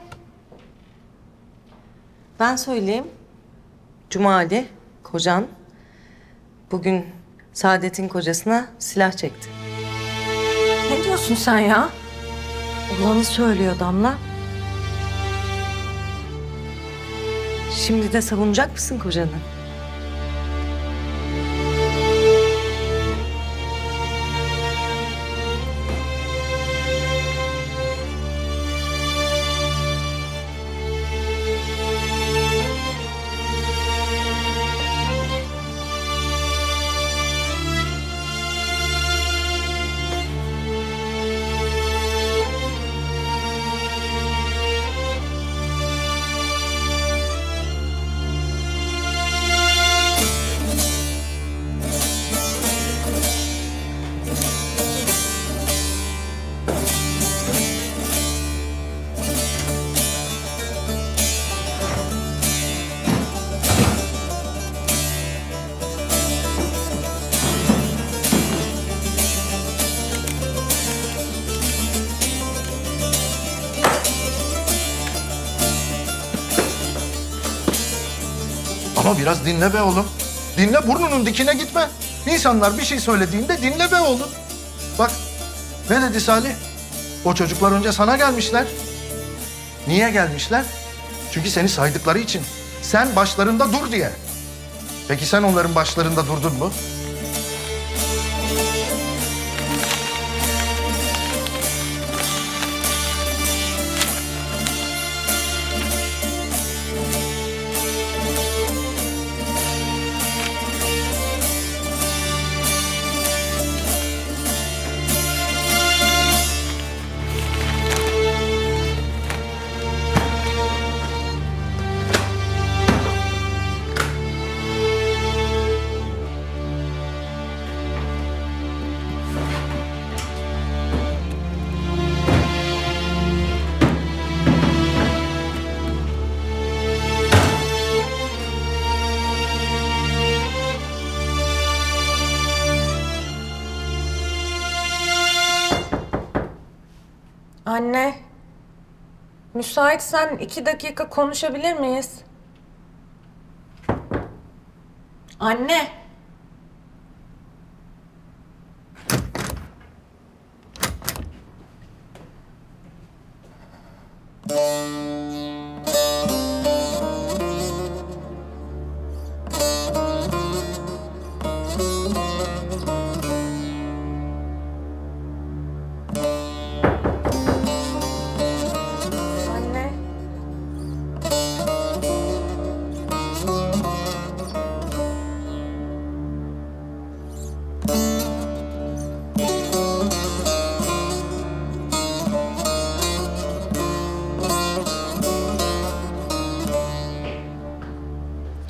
Ben söyleyeyim. Cumali, kocan, bugün Saadet'in kocasına silah çekti. Ne diyorsun sen ya? Olanı söylüyor Damla. Şimdi de savunacak mısın kocanı? Ama biraz dinle be oğlum. Dinle, burnunun dikine gitme. İnsanlar bir şey söylediğinde dinle be oğlum. Bak, ne dedi Salih? O çocuklar önce sana gelmişler. Niye gelmişler? Çünkü seni saydıkları için. Sen başlarında dur diye. Peki sen onların başlarında durdun mu? Anne, müsaitsen iki dakika konuşabilir miyiz? Anne.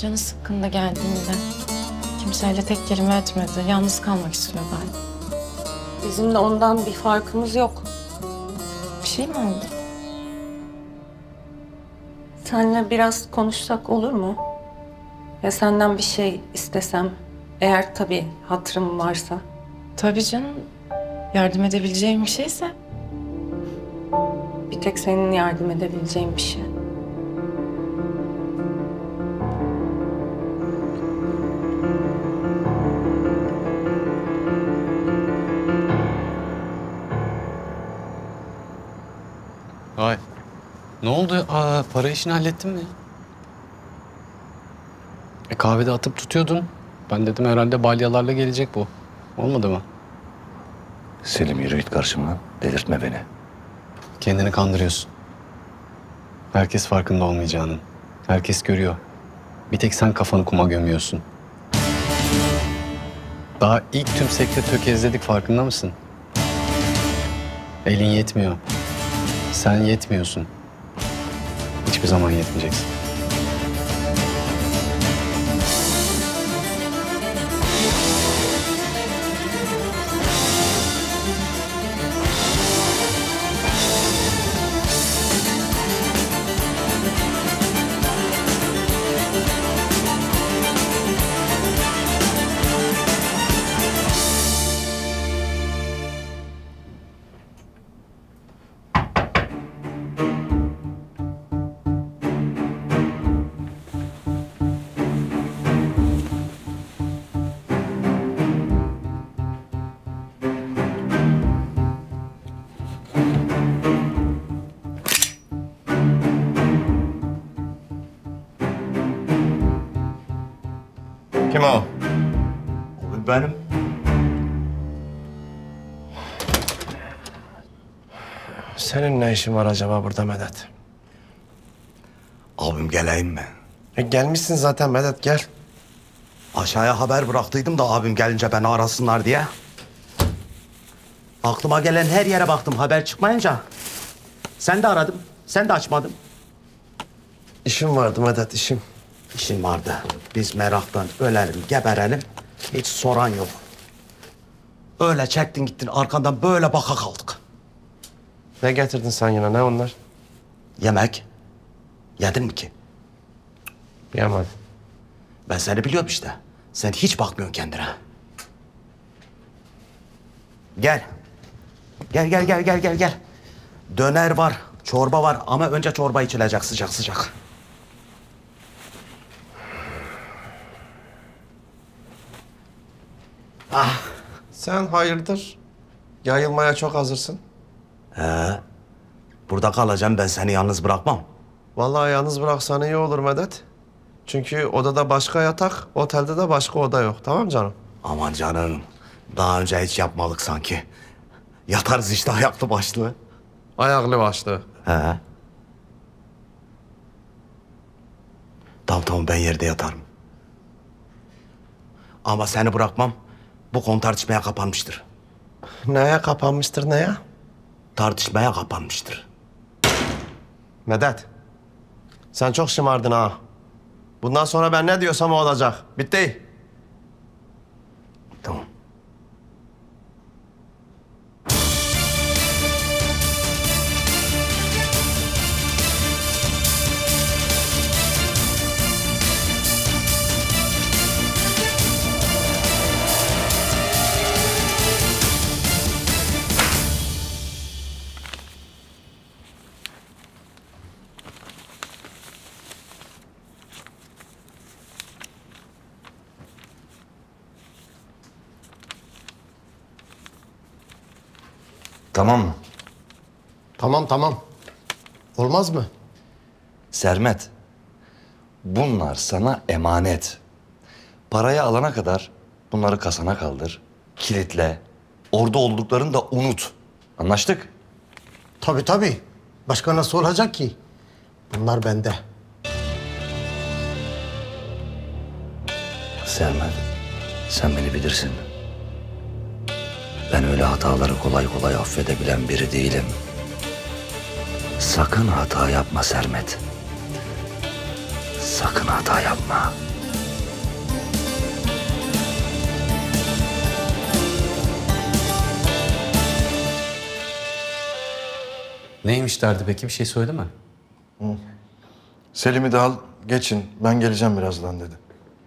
Canı sıkkında geldiğinde. Kimseyle tek kelime etmedi. Yalnız kalmak istiyor galiba. Bizim de ondan bir farkımız yok. Bir şey mi oldu? Seninle biraz konuşsak olur mu? Ya senden bir şey istesem, eğer tabii hatırım varsa. Tabii canım. Yardım edebileceğim bir şeyse. Bir tek senin yardım edebileceğin bir şey. Vay. Ne oldu? Aa, para işini hallettin mi? E kahvede atıp tutuyordun. Ben dedim herhalde balyalarla gelecek bu. Olmadı mı? Selim yürü git karşımdan. Delirtme beni. Kendini kandırıyorsun. Herkes farkında olmayacağının. Herkes görüyor. Bir tek sen kafanı kuma gömüyorsun. Daha ilk tümsekte tökezledik, farkında mısın? Elin yetmiyor. Sen yetmiyorsun. Hiçbir zaman yetmeyeceksin. Kim o? Benim. Senin ne işin var acaba burada Medet? Abim geleyim mi? E gelmişsin zaten Medet, gel. Aşağıya haber bıraktıydım da abim gelince beni arasınlar diye. Aklıma gelen her yere baktım haber çıkmayınca. Sen de aradım, sen de açmadın. İşim vardı Medet, işim. İşin vardı. Biz meraktan ölelim, geberelim. Hiç soran yok. Öyle çektin gittin, arkandan böyle baka kaldık. Ne getirdin sen yine, ne onlar? Yemek. Yedin mi ki? Yemedim. Ben seni biliyorum işte. Sen hiç bakmıyorsun kendine. Gel. Gel, gel, gel, gel, gel, gel. Döner var, çorba var ama önce çorba içilecek sıcak sıcak. Ah. Sen hayırdır? Yayılmaya çok hazırsın. He. Burada kalacağım, ben seni yalnız bırakmam. Vallahi yalnız bıraksan iyi olur Medet. Çünkü odada başka yatak, otelde de başka oda yok. Tamam canım? Aman canım. Daha önce hiç yapmadık sanki. Yatarız işte ayaklı başlı. Ayaklı başlı. He. Tamam tamam, ben yerde yatarım. Ama seni bırakmam. Bu konu tartışmaya kapanmıştır. Neye kapanmıştır, neye? Tartışmaya kapanmıştır. Medet, sen çok şımardın ha. Bundan sonra ben ne diyorsam o olacak. Bitti. Tamam. Tamam mı? Tamam tamam. Olmaz mı? Sermet, bunlar sana emanet. Parayı alana kadar bunları kasana kaldır, kilitle. Orada olduklarını da unut. Anlaştık? Tabii tabii. Başka nasıl olacak ki? Bunlar bende. Sermet, sen beni bilirsin. Ben öyle hataları kolay kolay affedebilen biri değilim. Sakın hata yapma Sermet. Sakın hata yapma. Neymiş derdi peki? Bir şey söyledi mi? Hı. Selim'i de al, geçin. Ben geleceğim birazdan dedi.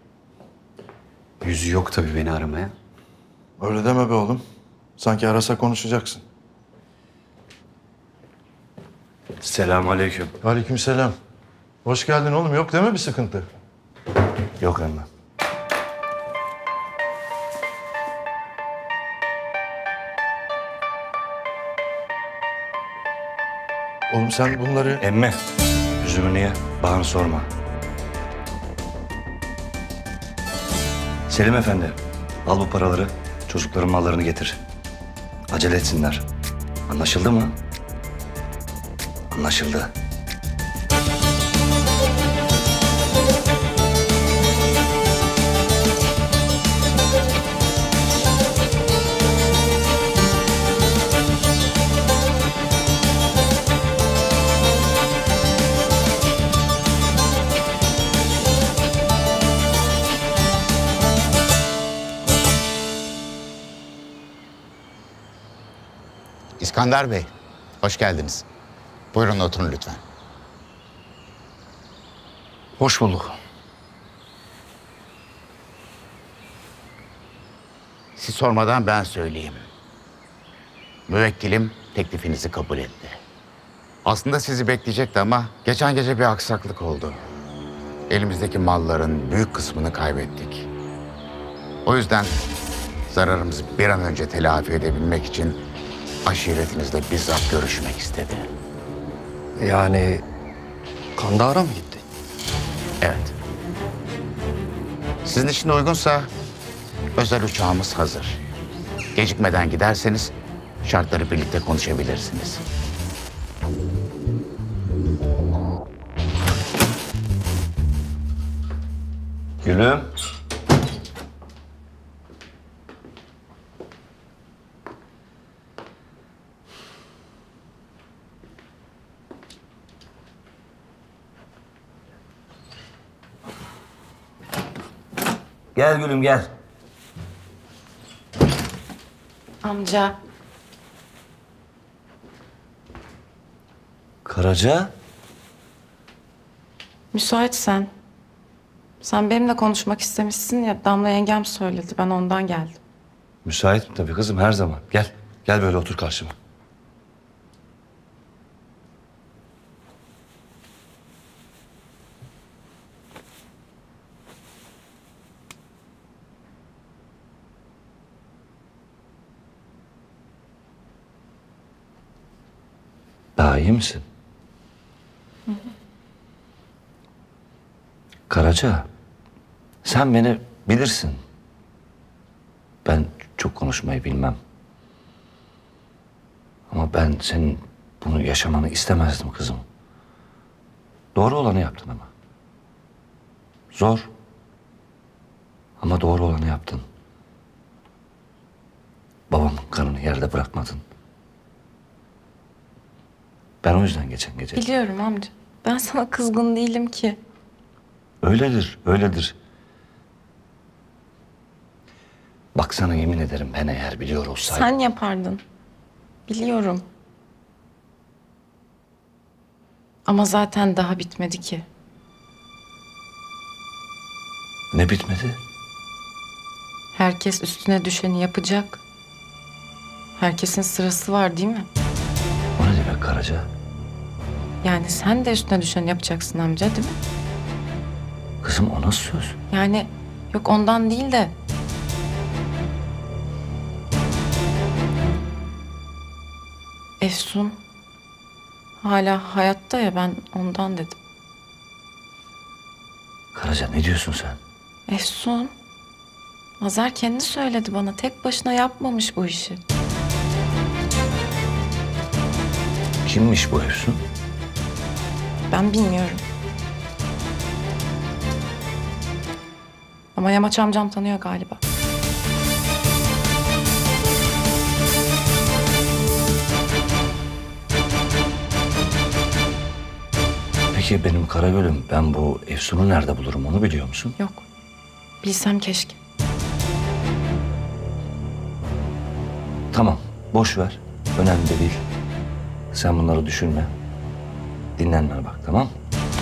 Yüzü yok tabii beni aramaya. Öyle deme be oğlum. Sanki arasa konuşacaksın. Selamünaleyküm. Aleykümselam. Hoş geldin oğlum. Yok değil mi bir sıkıntı? Yok emmi. Oğlum sen bunları... Emmi, üzümü niye? Bana sorma. Selim Efendi, al bu paraları, çocukların mallarını getir. Acele etsinler. Anlaşıldı mı? Anlaşıldı. İskender Bey, hoş geldiniz. Buyurun oturun lütfen. Hoş bulduk. Siz sormadan ben söyleyeyim. Müvekkilim teklifinizi kabul etti. Aslında sizi bekleyecekti ama geçen gece bir aksaklık oldu. Elimizdeki malların büyük kısmını kaybettik. O yüzden zararımızı bir an önce telafi edebilmek için aşiretinizle bizzat görüşmek istedi. Yani Kandahar'a mı gitti? Evet. Sizin için uygunsa özel uçağımız hazır. Gecikmeden giderseniz şartları birlikte konuşabilirsiniz. Gülüm. Gel gülüm gel. Amca. Karaca. Müsaitsen. Sen benimle konuşmak istemişsin ya, Damla yengem söyledi. Ben ondan geldim. Müsaitim tabii kızım her zaman. Gel. Gel böyle otur karşıma. Daha iyi misin? Hı hı. Karaca, sen beni bilirsin. Ben çok konuşmayı bilmem. Ama ben senin bunu yaşamanı istemezdim kızım. Doğru olanı yaptın ama. Zor. Ama doğru olanı yaptın. Babamın kanını yerde bırakmadın. Ben o yüzden geçen gece... Biliyorum amca. Ben sana kızgın değilim ki. Öyledir, öyledir. Bak sana yemin ederim ben eğer biliyor olsaydım... Sen yapardın. Biliyorum. Ama zaten daha bitmedi ki. Ne bitmedi? Herkes üstüne düşeni yapacak. Herkesin sırası var değil mi? O ne demek Karaca? Yani sen de üstüne düşeni yapacaksın amca değil mi? Kızım o nasıl söz? Yani yok ondan değil de... Efsun hala hayatta ya, ben ondan dedim. Karaca ne diyorsun sen? Efsun, Mazhar kendi söyledi bana. Tek başına yapmamış bu işi. Kimmiş bu Efsun? Ben bilmiyorum. Ama Yamaç amcam tanıyor galiba. Peki benim Karagöl'üm, ben bu Efsun'u nerede bulurum onu biliyor musun? Yok. Bilsem keşke. Tamam, boş ver. Önemli de değil. Sen bunları düşünme. Dinlenme bak, tamam mı?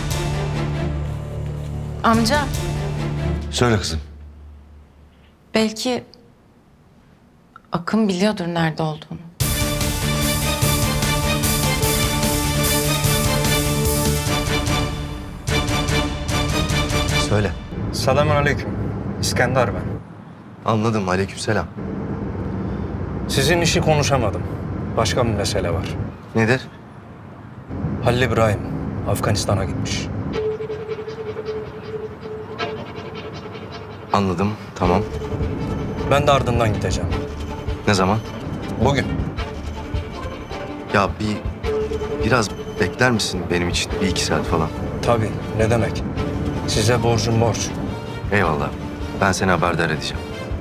Amca, Söyle kızım. belki Akın biliyordur nerede olduğunu. Söyle. Selamünaleyküm. İskender ben. Anladım, aleykümselam. Sizin işi konuşamadım. Başka bir mesele var. Nedir? Halil İbrahim Afganistan'a gitmiş. Anladım, tamam. Ben de ardından gideceğim. Ne zaman? Bugün. Ya bir biraz bekler misin benim için? Bir iki saat falan. Tabii, ne demek. Size borcum borç. Eyvallah. Ben seni haberdar edeceğim.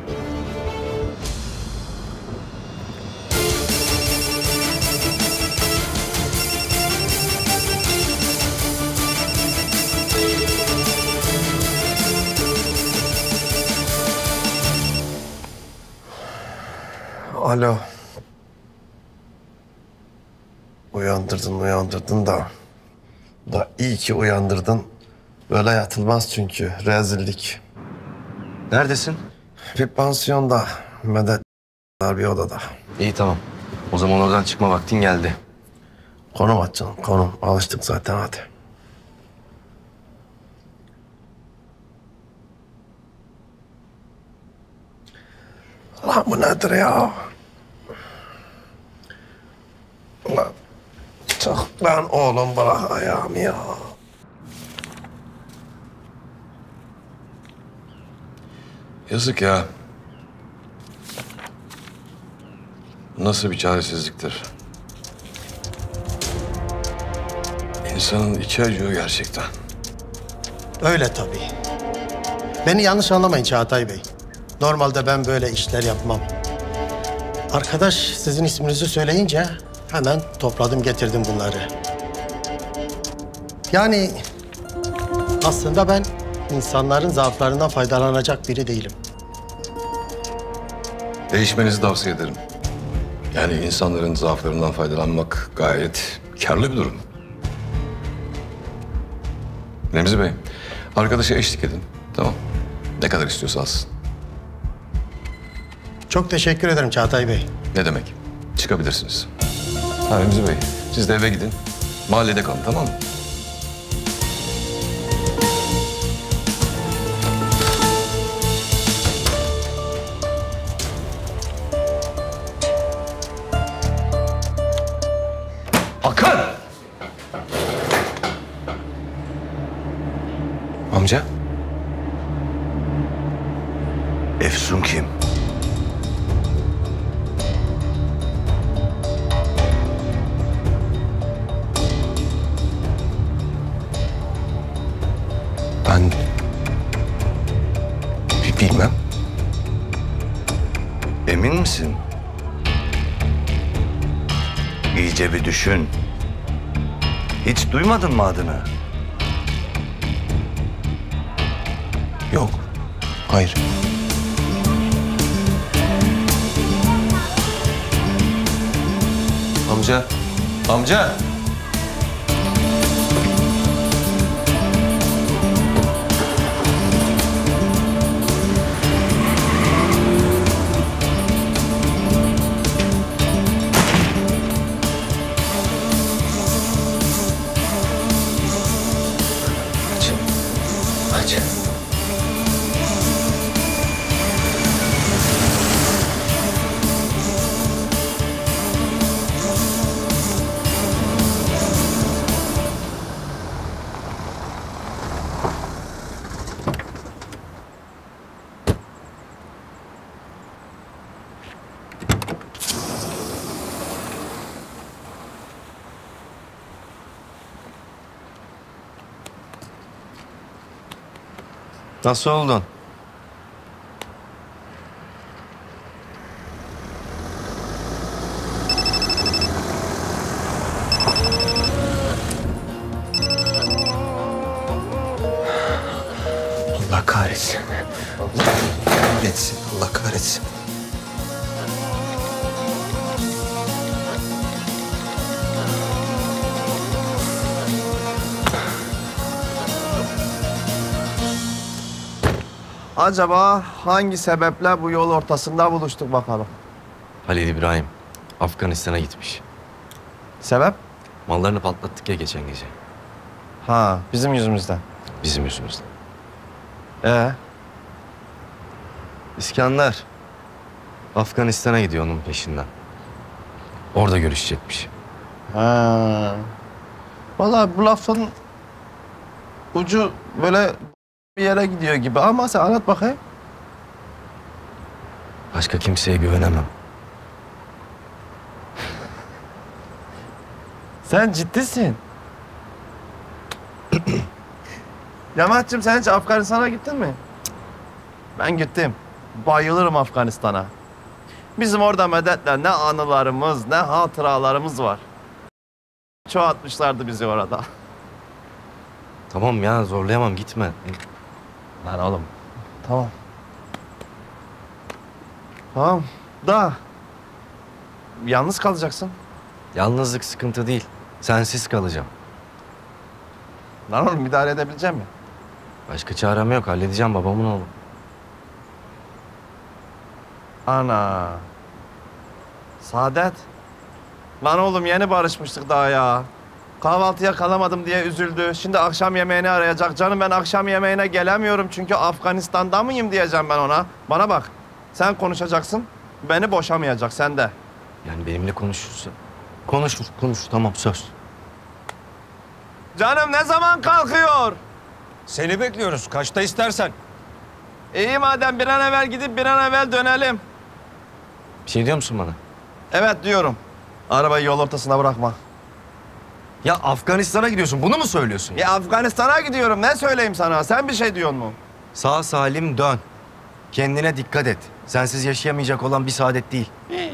Alo. Uyandırdın, uyandırdın da. Da iyi ki uyandırdın. Böyle yatılmaz çünkü. Rezillik. Neredesin? Bir pansiyonda. Medet bir odada. İyi, tamam. O zaman oradan çıkma vaktin geldi. Konum at canım, konum. Alıştık zaten, hadi. Lan bu nedir ya? Lan çık lan oğlum, bırak ayağımı ya. Yazık ya. Nasıl bir çaresizliktir. İnsanın içi acıyor gerçekten. Öyle tabii. Beni yanlış anlamayın Çağatay Bey. Normalde ben böyle işler yapmam. Arkadaş sizin isminizi söyleyince hemen topladım getirdim bunları. Yani aslında ben insanların zaaflarından faydalanacak biri değilim. Değişmenizi tavsiye ederim. Yani insanların zaaflarından faydalanmak gayet karlı bir durum. Remzi Bey, arkadaşa eşlik edin. Tamam. Ne kadar istiyorsa alsın. Çok teşekkür ederim Çağatay Bey. Ne demek? Çıkabilirsiniz. Ha Remzi Bey, siz de eve gidin. Mahallede kalın, tamam mı? Hakan! Amca? Efsun kim? Ben... bi- bilmem. Emin misin? İyice bir düşün. Hiç duymadın mı adını? Yok. Hayır. Amca, amca. Aç. Aç. Nasıl oldun? Allah kahretsin. Allah kahretsin. Allah kahretsin. Acaba hangi sebeple bu yol ortasında buluştuk bakalım? Halil İbrahim Afganistan'a gitmiş. Sebep? Mallarını patlattık ya geçen gece. Ha, bizim yüzümüzden. Bizim yüzümüzden. Ee? İskender Afganistan'a gidiyor onun peşinden. Orada görüşecekmiş. Ha. Vallahi bu lafın ucu böyle bir yere gidiyor gibi ama sen anlat bakayım. Başka kimseye güvenemem. Sen ciddisin. Yamaç'cığım sen hiç Afganistan'a gittin mi? Ben gittim. Bayılırım Afganistan'a. Bizim orada Medet'le ne anılarımız ne hatıralarımız var. Çoğaltmışlardı bizi orada. Tamam ya zorlayamam gitme. Lan oğlum. Tamam. Tamam. Da. Yalnız kalacaksın. Yalnızlık sıkıntı değil. Sensiz kalacağım. Lan oğlum idare edebilecek misin? Başka çarem yok. Halledeceğim babamın oğlu. Ana. Saadet. Lan oğlum yeni barışmıştık daha ya. Kahvaltıya kalamadım diye üzüldü. Şimdi akşam yemeğini arayacak. Canım ben akşam yemeğine gelemiyorum çünkü Afganistan'da mıyım diyeceğim ben ona. Bana bak. Sen konuşacaksın. Beni boşamayacak sen de. Yani benimle konuşursa. Konuşur, konuş. Tamam söz. Canım ne zaman kalkıyor? Seni bekliyoruz. Kaçta istersen. İyi madem bir an evvel gidip bir an evvel dönelim. Bir şey diyor musun bana? Evet diyorum. Arabayı yol ortasına bırakma. Ya Afganistan'a gidiyorsun. Bunu mu söylüyorsun? Ya Afganistan'a gidiyorum. Ne söyleyeyim sana? Sen bir şey diyorsun mu? Sağ salim dön. Kendine dikkat et. Sensiz yaşayamayacak olan bir saadet değil.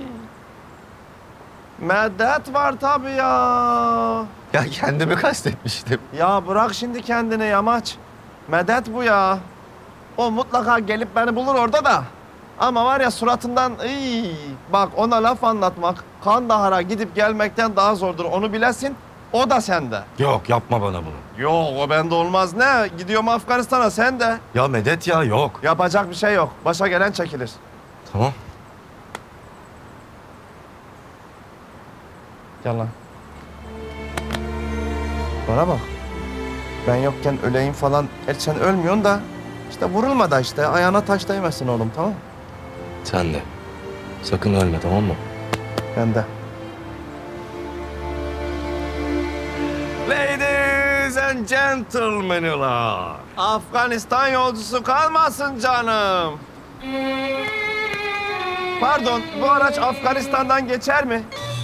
Medet var tabii ya. Ya kendimi kastetmiştim. Ya bırak şimdi kendini Yamaç. Medet bu ya. O mutlaka gelip beni bulur orada da. Ama var ya suratından iyi. Bak ona laf anlatmak Kandahar'a gidip gelmekten daha zordur. Onu bilesin. O da sende. Yok yapma bana bunu. Yok o bende olmaz. Ne? Gidiyorum Afganistan'a sen de. Ya Medet ya yok. Yapacak bir şey yok. Başa gelen çekilir. Tamam. Gel lan. Bana bak. Ben yokken öleyim falan. El sen ölmüyorsun da. İşte vurulma da işte. Ayağına taş değmesin oğlum tamam mı? Sen de. Sakın ölme tamam mı? Ben de. Ladies and gentlemen'lar. Afganistan yolcusu kalmasın canım. Pardon, bu araç Afganistan'dan geçer mi?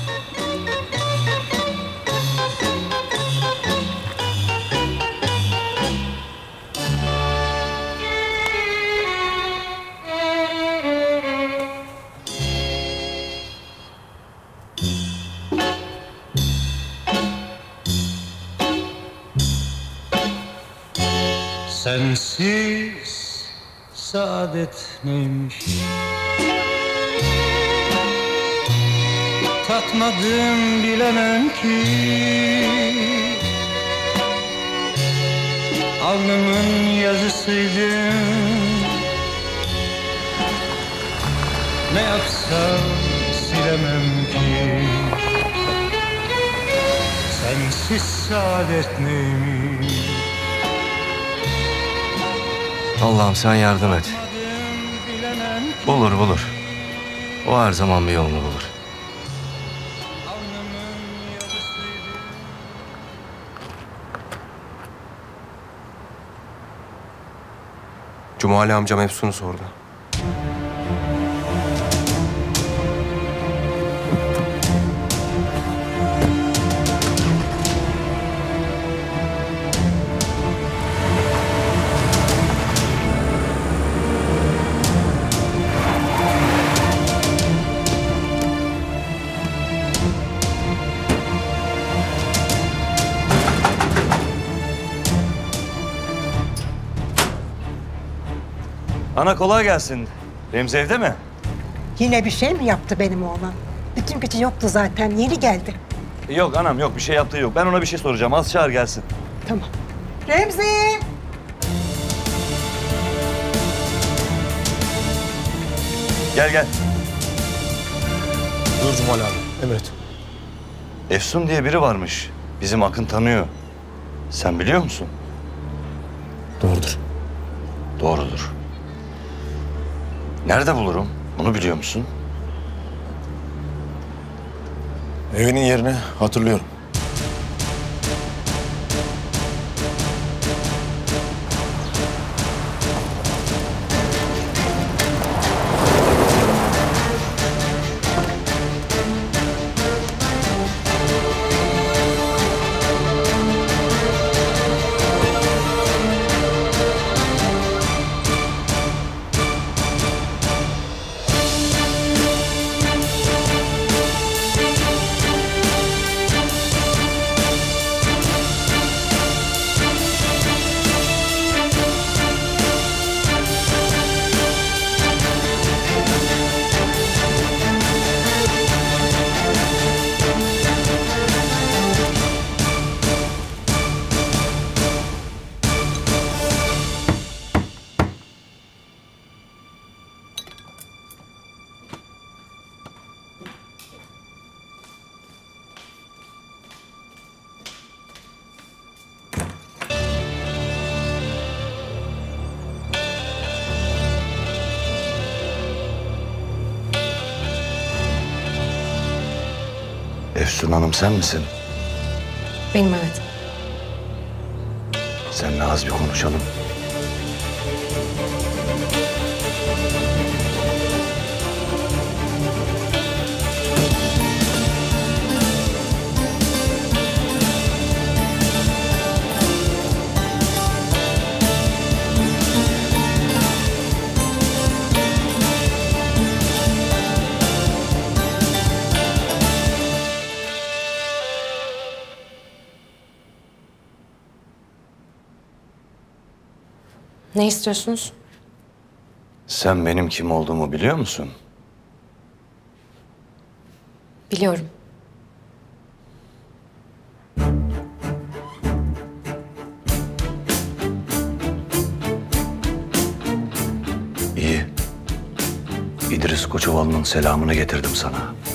Sensiz saadet neymiş? Tatmadım bilemem ki. Alnımın yazısıydın. Ne yapsam silemem ki. Sensiz saadet neymiş? Allah'ım sen yardım et. Bulur bulur. O her zaman bir yolunu bulur. Cumali amcam Efsun'u sordu. Ana kolay gelsin. Remzi evde mi? Yine bir şey mi yaptı benim oğlan? Bütün gücü yoktu zaten, yeni geldi. Yok anam yok bir şey yaptığı yok. Ben ona bir şey soracağım. Az çağır gelsin. Tamam. Remzi! Gel gel. Buyur Cumali abi, emret. Efsun diye biri varmış. Bizim Akın tanıyor. Sen biliyor musun? Doğrudur. Doğrudur. Nerede bulurum? Bunu biliyor musun? Evinin yerini hatırlıyorum. Efsun Hanım sen misin? Benim evet. Seninle az bir konuşalım. Ne istiyorsunuz? Sen benim kim olduğumu biliyor musun? Biliyorum. İyi. İdris Koçovalı'nın selamını getirdim sana.